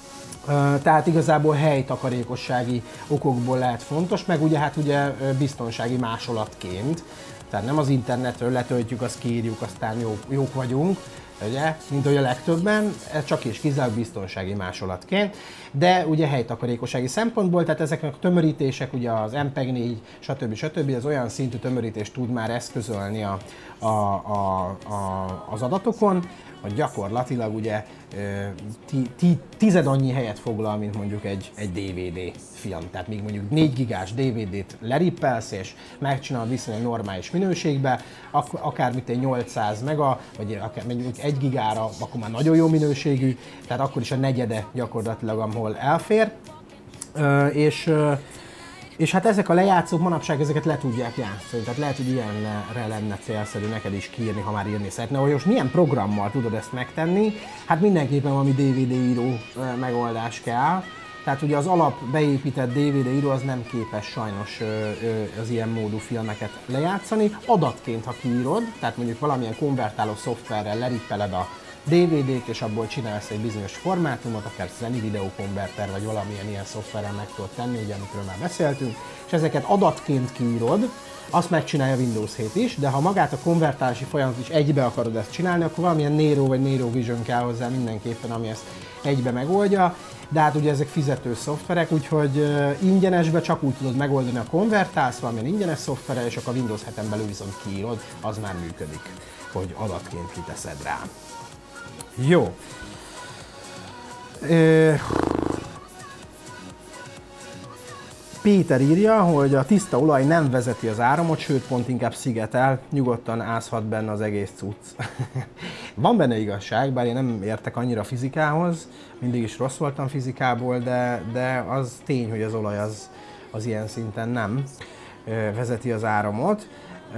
Tehát igazából helytakarékossági okokból lehet fontos, meg ugye hát ugye biztonsági másolatként. Tehát nem az internetről letöltjük, azt kiírjuk, aztán jó, jók vagyunk, ugye, mint ahogy a legtöbben, ez csak és kizárólag biztonsági másolatként, de ugye helytakarékossági szempontból, tehát ezeknek a tömörítések, ugye az em pé négy, stb. stb. Az olyan szintű tömörítést tud már eszközölni a, a, a, a, az adatokon, hogy gyakorlatilag ugye ti, ti, tized annyi helyet foglal, mint mondjuk egy, egy dé vé dé film. Tehát még mondjuk négy gigás dé vé dét lerippelsz és megcsinálod viszonylag normális minőségbe, ak akár mint egy nyolcszáz mega, vagy akár mondjuk egy gigára, akkor már nagyon jó minőségű, tehát akkor is a negyede gyakorlatilag, ahol elfér. Ö, és, ö, és hát ezek a lejátszók manapság ezeket le tudják játszani, tehát lehet, hogy ilyenre lenne célszerű neked is kiírni, ha már írni szeretne. Hogy most milyen programmal tudod ezt megtenni? Hát mindenképpen valami dé vé dé író megoldás kell. Tehát ugye az alap beépített dé vé dé író az nem képes sajnos az ilyen módú filmeket lejátszani. Adatként, ha kiírod, tehát mondjuk valamilyen konvertáló szoftverrel lerippeled a dé vé dét, és abból csinálsz egy bizonyos formátumot, akár Zeni Video Converter, vagy valamilyen ilyen szoftverrel meg tudod tenni, ugye, amikről már beszéltünk, és ezeket adatként kiírod, azt megcsinálja Windows hét is, de ha magát a konvertálási folyamatot is egybe akarod ezt csinálni, akkor valamilyen Nero vagy Nero Vision kell hozzá mindenképpen, ami ezt egybe megoldja, de hát ugye ezek fizető szoftverek, úgyhogy uh, ingyenesbe csak úgy tudod megoldani, a konvertálsz valamilyen ingyenes szoftverrel, és akkor a Windows héten belül viszont kiírod, az már működik, hogy adatként kiteszed rá. Jó. Ö... Péter írja, hogy a tiszta olaj nem vezeti az áramot, sőt pont inkább szigetel, nyugodtan ázhat benne az egész cucc. Van benne igazság, bár én nem értek annyira fizikához, mindig is rossz voltam fizikából, de, de az tény, hogy az olaj az, az ilyen szinten nem vezeti az áramot.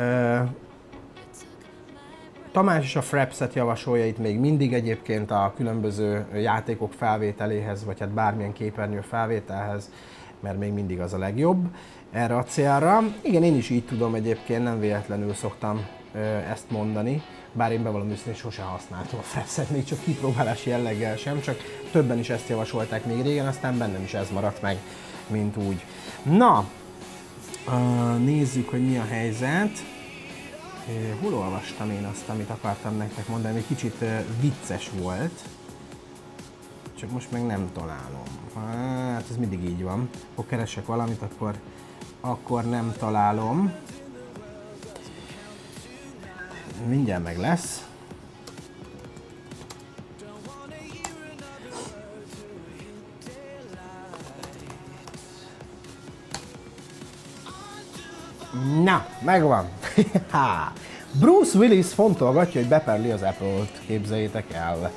Tamás is a Frapset javasolja itt még mindig egyébként a különböző játékok felvételéhez, vagy hát bármilyen képernyő felvételhez, mert még mindig az a legjobb erre a célra. Igen, én is így tudom egyébként, nem véletlenül szoktam ö, ezt mondani, bár én bevallom őszintén sosem használtam a Frapset, még csak kipróbálási jelleggel sem, csak többen is ezt javasolták még régen, aztán bennem is ez maradt meg, mint úgy. Na, ö, nézzük, hogy mi a helyzet. Hol olvastam én azt, amit akartam nektek mondani, egy kicsit vicces volt. csak most meg nem találom. Hát ez mindig így van. Ha keresek valamit, akkor, akkor nem találom. Mindjárt meg lesz. Na, megvan. Bruce Willis fontolgatja, hogy beperli az Apple-t, képzeljétek el.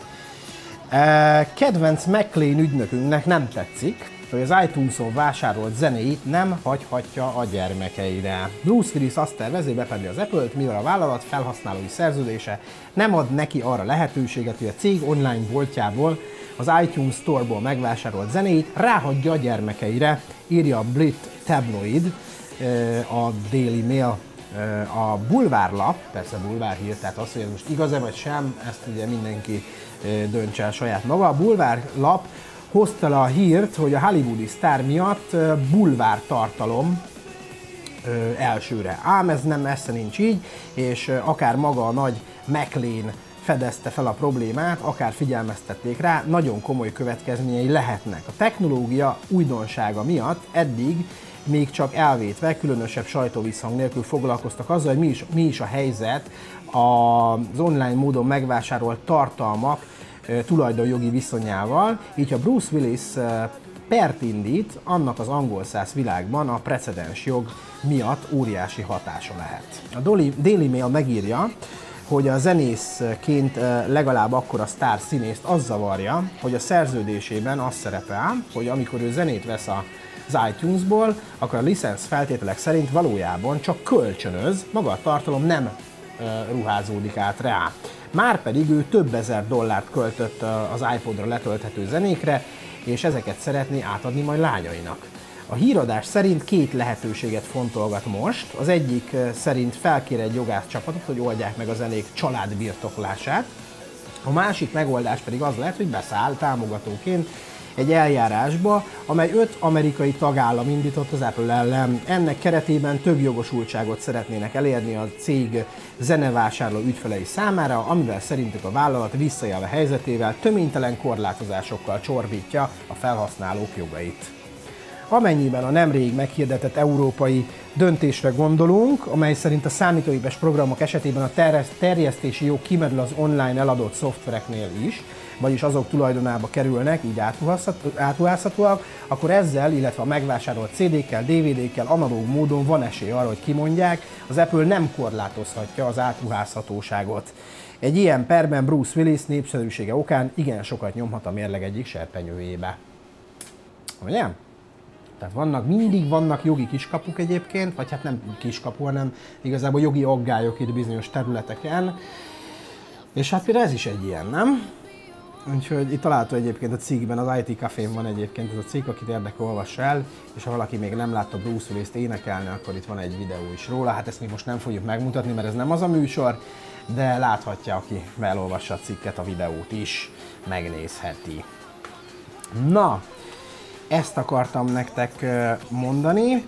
Kedvenc McLean ügynökünknek nem tetszik, hogy az iTunes-on vásárolt zenéit nem hagyhatja a gyermekeire. Bruce Willis azt tervezi, beperli az Apple-t, mivel a vállalat felhasználói szerződése nem ad neki arra lehetőséget, hogy a cég online boltjából az iTunes Store-ból megvásárolt zenéit ráhagyja a gyermekeire, írja a Brit Tabloid, a Daily Mail. A bulvárlap, persze bulvárhír, tehát az, hogy ez most igaz-e vagy sem, ezt ugye mindenki döntse el saját maga. A bulvárlap hozta a hírt, hogy a hollywoodi sztár miatt bulvár tartalom elsőre. Ám ez nem messze nincs így, és akár maga a nagy McLean fedezte fel a problémát, akár figyelmeztették rá, nagyon komoly következményei lehetnek. A technológia újdonsága miatt eddig még csak elvétve, különösebb sajtóvisszhang nélkül foglalkoztak azzal, hogy mi is, mi is a helyzet az online módon megvásárolt tartalmak e, tulajdonjogi viszonyával. Így ha Bruce Willis e, pert indít, annak az angol száz világban a precedens jog miatt óriási hatása lehet. A Daily Mail megírja, hogy a zenészként legalább akkora sztár színészt az zavarja, hogy a szerződésében az szerepel, hogy amikor ő zenét vesz a az iTunes-ból, akkor a licensz feltételek szerint valójában csak kölcsönöz, maga a tartalom nem e, ruházódik át rá. Márpedig ő több ezer dollárt költött az iPodra letölthető zenékre, és ezeket szeretné átadni majd lányainak. A híradás szerint két lehetőséget fontolgat most. Az egyik szerint felkér egy jogász csapatot, hogy oldják meg a zenék család birtoklását. A másik megoldás pedig az lehet, hogy beszáll támogatóként egy eljárásba, amely öt amerikai tagállam indított az Apple ellen. Ennek keretében több jogosultságot szeretnének elérni a cég zenevásárló ügyfelei számára, amivel szerintük a vállalat visszaélve helyzetével töménytelen korlátozásokkal csorbítja a felhasználók jogait. Amennyiben a nemrég meghirdetett európai döntésre gondolunk, amely szerint a számítógépes programok esetében a terjesztési jog kimerül az online eladott szoftvereknél is, vagyis azok tulajdonába kerülnek, így átruházhatóak, akkor ezzel, illetve a megvásárolt cé dé-kkel, dé vé dé-kkel analóg módon van esély arra, hogy kimondják, az Apple nem korlátozhatja az átruházhatóságot. Egy ilyen perben Bruce Willis népszerűsége okán igen sokat nyomhat a mérleg egyik serpenyőjébe. Ugye? Tehát vannak, mindig vannak jogi kiskapuk egyébként, vagy hát nem kiskapu, hanem igazából jogi aggályok itt bizonyos területeken. És hát például ez is egy ilyen, nem? Úgyhogy itt található egyébként a cikkben, az i té Cafén van egyébként ez a cikk, akit érdekel, olvassa el, és ha valaki még nem látta Bruce Willis-t énekelni, akkor itt van egy videó is róla. Hát ezt még most nem fogjuk megmutatni, mert ez nem az a műsor, de láthatja, aki elolvassa a cikket, a videót is megnézheti. Na, ezt akartam nektek mondani.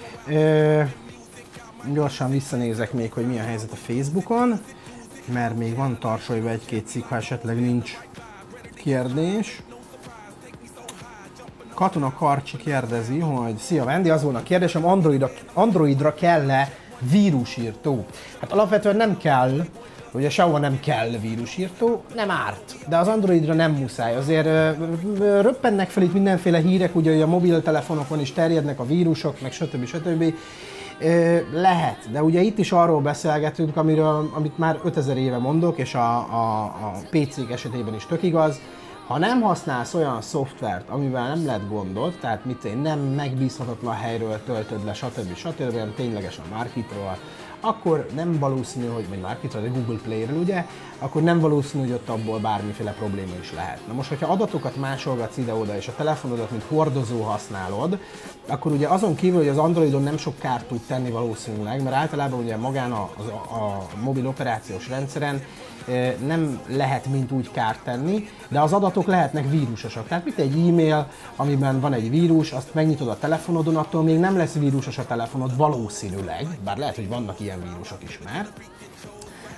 Gyorsan visszanézek még, hogy mi a helyzet a Facebookon, mert még van tarsolyva egy-két cikk, ha esetleg nincs kérdés. Katona Karcsi kérdezi, hogy szia Vendi, az volna a kérdésem, Androidra, Androidra kell-e vírusírtó? Hát alapvetően nem kell, ugye sehova nem kell vírusírtó, nem árt, de az Androidra nem muszáj. Azért röppennek fel itt mindenféle hírek, ugye hogy a mobiltelefonokon is terjednek a vírusok, meg stb. stb. Lehet, de ugye itt is arról beszélgetünk, amiről, amit már ötezer éve mondok, és a, a, a pé cék esetében is tök igaz. Ha nem használsz olyan szoftvert, amivel nem lett gondod, tehát mit én nem megbízhatatlan helyről töltöd le, stb. stb. Nem ténylegesen Markitról, akkor nem valószínű, hogy, vagy Markitról, de Google Play-ről ugye, akkor nem valószínű, hogy ott abból bármiféle probléma is lehet. Na most, hogyha adatokat másolgatsz ide-oda, és a telefonodat, mint hordozó használod, akkor ugye azon kívül, hogy az Androidon nem sok kárt tud tenni valószínűleg, mert általában ugye magán a, a, a mobil operációs rendszeren nem lehet mint úgy kárt tenni, de az adatok lehetnek vírusosak. Tehát mint egy e-mail, amiben van egy vírus, azt megnyitod a telefonodon, attól még nem lesz vírusos a telefonod valószínűleg, bár lehet, hogy vannak ilyen vírusok is már.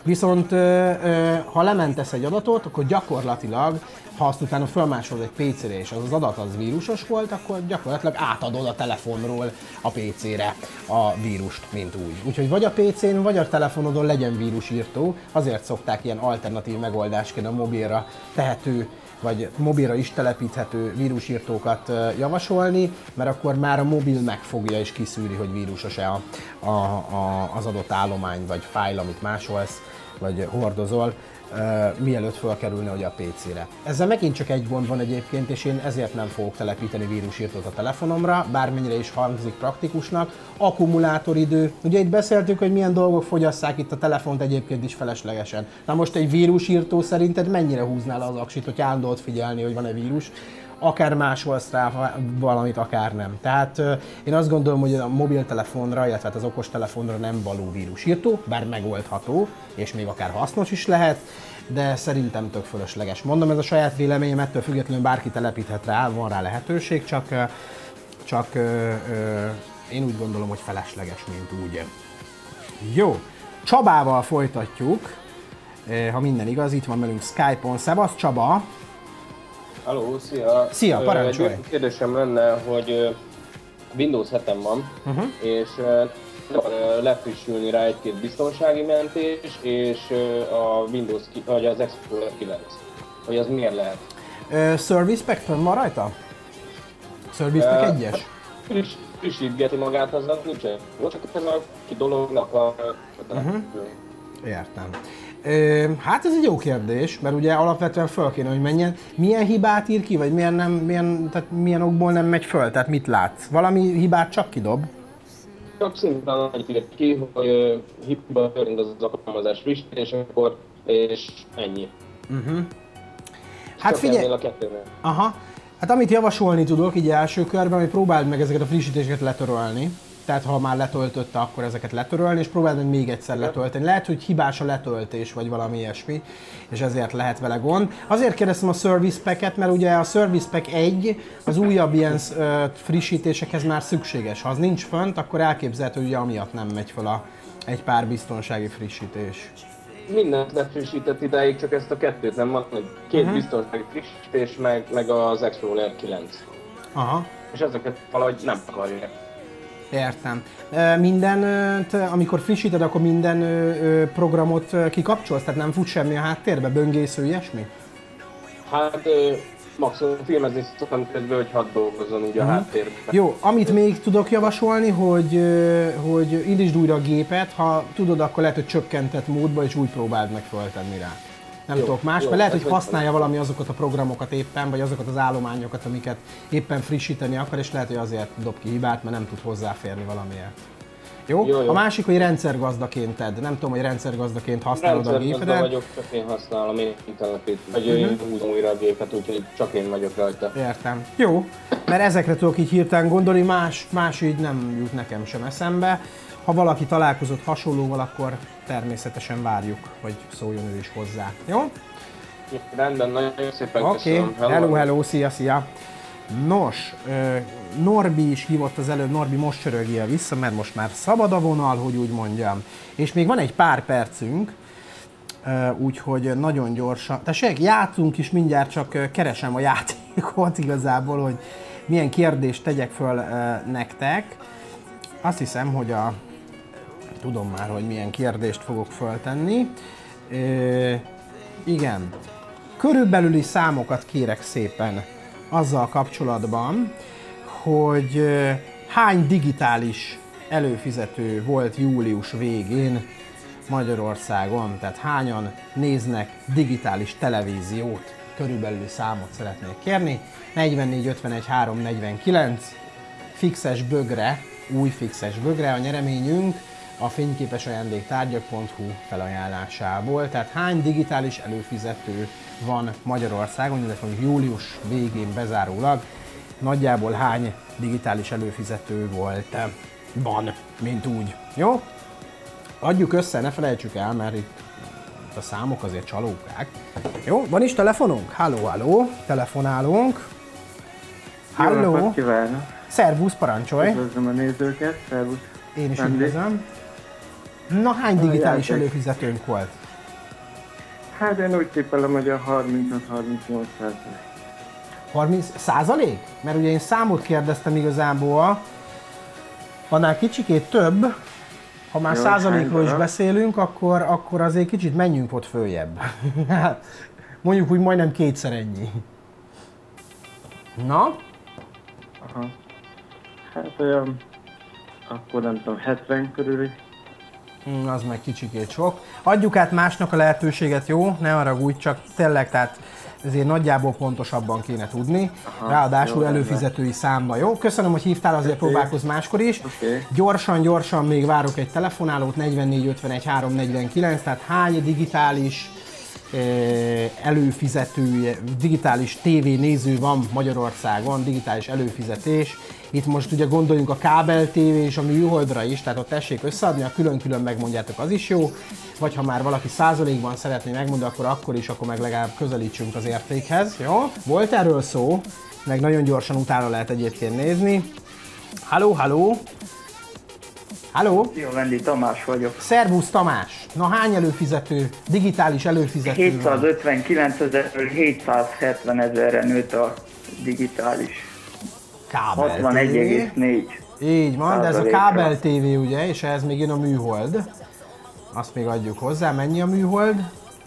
Viszont ö, ö, ha lementesz egy adatot, akkor gyakorlatilag, ha azt utána fölmásolod egy pé cére és az az adat az vírusos volt, akkor gyakorlatilag átadod a telefonról a pé cére a vírust, mint úgy. Úgyhogy vagy a pé cén, vagy a telefonodon legyen vírusírtó, azért szokták ilyen alternatív megoldásként a mobilra tehető vagy mobilra is telepíthető vírusírtókat javasolni, mert akkor már a mobil megfogja és kiszűri, hogy vírusos-e a, a, a, az adott állomány vagy fájl, amit másolsz, vagy hordozol, uh, mielőtt felkerülne ugye a pé cére. Ezzel megint csak egy gond van egyébként, és én ezért nem fogok telepíteni vírusírtót a telefonomra, bármennyire is hangzik praktikusnak. Akkumulátoridő. Ugye itt beszéltük, hogy milyen dolgok fogyasszák itt a telefont egyébként is feleslegesen. Na most egy vírusírtó szerinted mennyire húznál az aksit, hogy állandóan figyelni, hogy van-e vírus? Akár másolsz rá valamit, akár nem. Tehát euh, én azt gondolom, hogy a mobiltelefonra, illetve az okostelefonra nem való vírusírtó, bár megoldható, és még akár hasznos is lehet, de szerintem tök fölösleges. Mondom, ez a saját véleményem, ettől függetlenül bárki telepíthet rá, van rá lehetőség, csak, csak ö, ö, én úgy gondolom, hogy felesleges, mint úgy. Jó, Csabával folytatjuk, ha minden igaz, itt van velünk Skype-on. Szevasz Csaba! Halló, szia! Szia, parancsolj! Egy kérdésem lenne, hogy Windows heten van, uh-huh. és lefrissülni rá egy-két biztonsági mentés, és a Windows, vagy az Explorer kilenc. Hogy az miért lehet? Uh, Service Pack fönn van rajta? Service Pack uh, egyes? Friss, frissítgeti magát, az nincsen. Csak ez a ki dolognak a... Uh-huh. Értem. Ö, hát ez egy jó kérdés, mert ugye alapvetően föl kéne, hogy menjen. Milyen hibát ír ki, vagy milyen, nem, milyen, tehát milyen okból nem megy föl? Tehát mit látsz? Valami hibát csak kidob? Csak szintén annyit ír ki, hogy uh, hiba történt az alkalmazás frissítésekor, és ennyi. Uh-huh. Hát figyelj! A kettőnél. Aha. Hát amit javasolni tudok így első körben, hogy próbáld meg ezeket a frissítéseket letörölni. Tehát ha már letöltötte, akkor ezeket letörölni, és próbáld meg még egyszer letölteni. Lehet, hogy hibás a letöltés, vagy valami ilyesmi, és ezért lehet vele gond. Azért kérdeztem a Service Pack-et, mert ugye a Service Pack egy az újabb ilyen uh, frissítésekhez már szükséges. Ha az nincs fönt, akkor elképzelhető, hogy ugye amiatt nem megy fel a, egy pár biztonsági frissítés. Mindent lefrissített idáig, csak ezt a kettőt nem van, hogy két uh-huh. biztonsági frissítés, meg, meg az Explorer kilenc. Aha. És ezeket valahogy nem akarják. Értem. Minden, amikor frissíted, akkor minden programot kikapcsolsz? Tehát nem fut semmi a háttérbe? Böngésző, ilyesmi? Hát maximum filmezni szoktam közben, hogy hadd dolgozzon úgy a háttérben. Jó, amit még tudok javasolni, hogy, hogy indítsd újra a gépet, ha tudod, akkor lehet, hogy csökkentett módba, és úgy próbáld meg föltenni rá. Nem jó, tudok más, jó, mert lehet, hogy használja valami azokat a programokat éppen, vagy azokat az állományokat, amiket éppen frissíteni akar, és lehet, hogy azért dob ki hibát, mert nem tud hozzáférni valamiért. Jó? Jó, jó. A másik, hogy rendszergazdaként tedd. Nem tudom, hogy rendszergazdaként használod a gépedet. Rendszergazda vagyok, csak én használom én telepít, vagy uh-huh. én húzom újra a gépet, úgyhogy csak én vagyok rajta. Értem. Jó, mert ezekre tudok így hirtelen gondolni, más, más így nem jut nekem sem eszembe. Ha valaki találkozott hasonlóval, akkor természetesen várjuk, hogy szóljon ő is hozzá. Jó? Rendben, nagyon szépen okay. köszönöm. Hello, hello, hello, szia, szia! Nos, Norbi is hívott az előbb, Norbi most csörögjél vissza, mert most már szabad a vonal, hogy úgy mondjam. És még van egy pár percünk, úgyhogy nagyon gyorsan. Tessék, játszunk is mindjárt, csak keresem a játékot igazából, hogy milyen kérdést tegyek föl nektek. Azt hiszem, hogy a... Tudom már, hogy milyen kérdést fogok föltenni. E, igen. Körülbelüli számokat kérek szépen azzal kapcsolatban, hogy e, hány digitális előfizető volt július végén Magyarországon, tehát hányan néznek digitális televíziót. Körülbelüli számot szeretnék kérni. negyvennégy ötvenegy három negyvenkilenc, fixes bögre, új fixes bögre a nyereményünk a fényképesajándéktárgyak pont hu felajánlásából. Tehát hány digitális előfizető van Magyarországon, illetve július végén bezárólag, nagyjából hány digitális előfizető volt, van, mint úgy. Jó? Adjuk össze, ne felejtsük el, mert itt a számok azért csalókák. Jó, van is telefonunk? Halló, halló, telefonálunk. Halló. Szervusz, parancsolj. Üdvözlöm a nézőket, szervusz. Én is üdvözlöm. Na, hány digitális előfizetőnk volt? Hát én úgy tippelem, hogy a harminchat-harmincnyolc százalék. harminc százalék? Mert ugye én számot kérdeztem igazából, annál kicsikét több, ha már Jó, százalékról is hányra? beszélünk, akkor, akkor azért kicsit menjünk ott följebb. Mondjuk úgy majdnem kétszer ennyi. Na? Aha. Hát olyan, akkor nem tudom, hetven körüli. Hmm, az meg kicsikét sok. Adjuk át másnak a lehetőséget, jó? Ne haragudj, csak tényleg, tehát ezért nagyjából pontosabban kéne tudni. Aha, Ráadásul jó, előfizetői számba, jó? Köszönöm, hogy hívtál, azért Oké. próbálkozz máskor is. Oké. Gyorsan, gyorsan még várok egy telefonálót, negyvennégy ötvenegy három negyvenkilenc, tehát hány digitális eh, előfizető, digitális tévénéző van Magyarországon, digitális előfizetés. Itt most ugye gondoljunk a kábel tévé és a műholdra is, tehát ott tessék összeadni, ha külön-külön megmondjátok, az is jó. Vagy ha már valaki százalékban szeretné megmondani, akkor akkor is, akkor meg legalább közelítsünk az értékhez, jó? Volt erről szó, meg nagyon gyorsan utána lehet egyébként nézni. Halló, halló! Halló! Jó, Vendi, Tamás vagyok. Szervusz Tamás! Na hány előfizető, digitális előfizető van? hétszázötvenkilencezerről hétszázhetven ezerre nőtt a digitális. Kábel hatvanegy té vé. egész négy. Így van, de ez a százalékra. kábel tévé ugye, és ehhez még jön a műhold. Azt még adjuk hozzá, mennyi a műhold?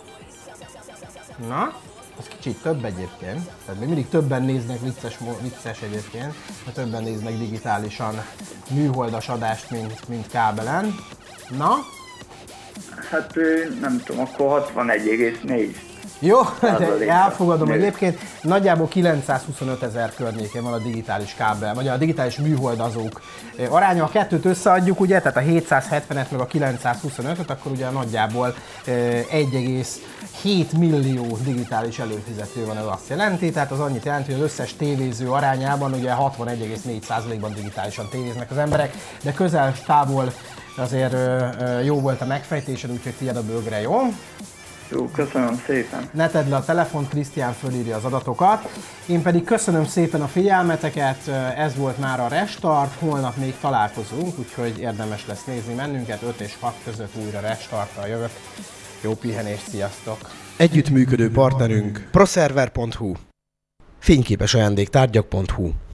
Na, ez kicsit több egyébként. Tehát még mindig többen néznek, vicces, vicces egyébként, mert többen néznek digitálisan műholdas adást, mint, mint kábelen. Na, Hát ö, nem tudom, akkor hatvanegy egész négy. jó, Százalékra elfogadom nőtt. egyébként. Nagyjából kilencszázhuszonöt ezer környékén van a digitális kábel, vagy a digitális műholdazók aránya. A kettőt összeadjuk, ugye, tehát a hétszázhetvenet meg a kilencszázhuszonötöt, akkor ugye nagyjából egy egész hét millió digitális előfizető van, ez azt jelenti, tehát az annyit jelenti, hogy az összes tévéző arányában ugye hatvanegy egész négy százalékban digitálisan tévéznek az emberek, de közel távol azért ö, ö, jó volt a megfejtésed, úgyhogy tiéd a bögre, jó? Jó, köszönöm szépen. Ne tedd le a telefont, Krisztián fölírja az adatokat. Én pedig köszönöm szépen a figyelmeteket, ez volt már a Restart, holnap még találkozunk, úgyhogy érdemes lesz nézni mennünket, öt és hat között újra Restarttal jövök. Jó pihenést, sziasztok! Együttműködő partnerünk proszerver pont hu, fényképes ajándéktárgyak pont hu.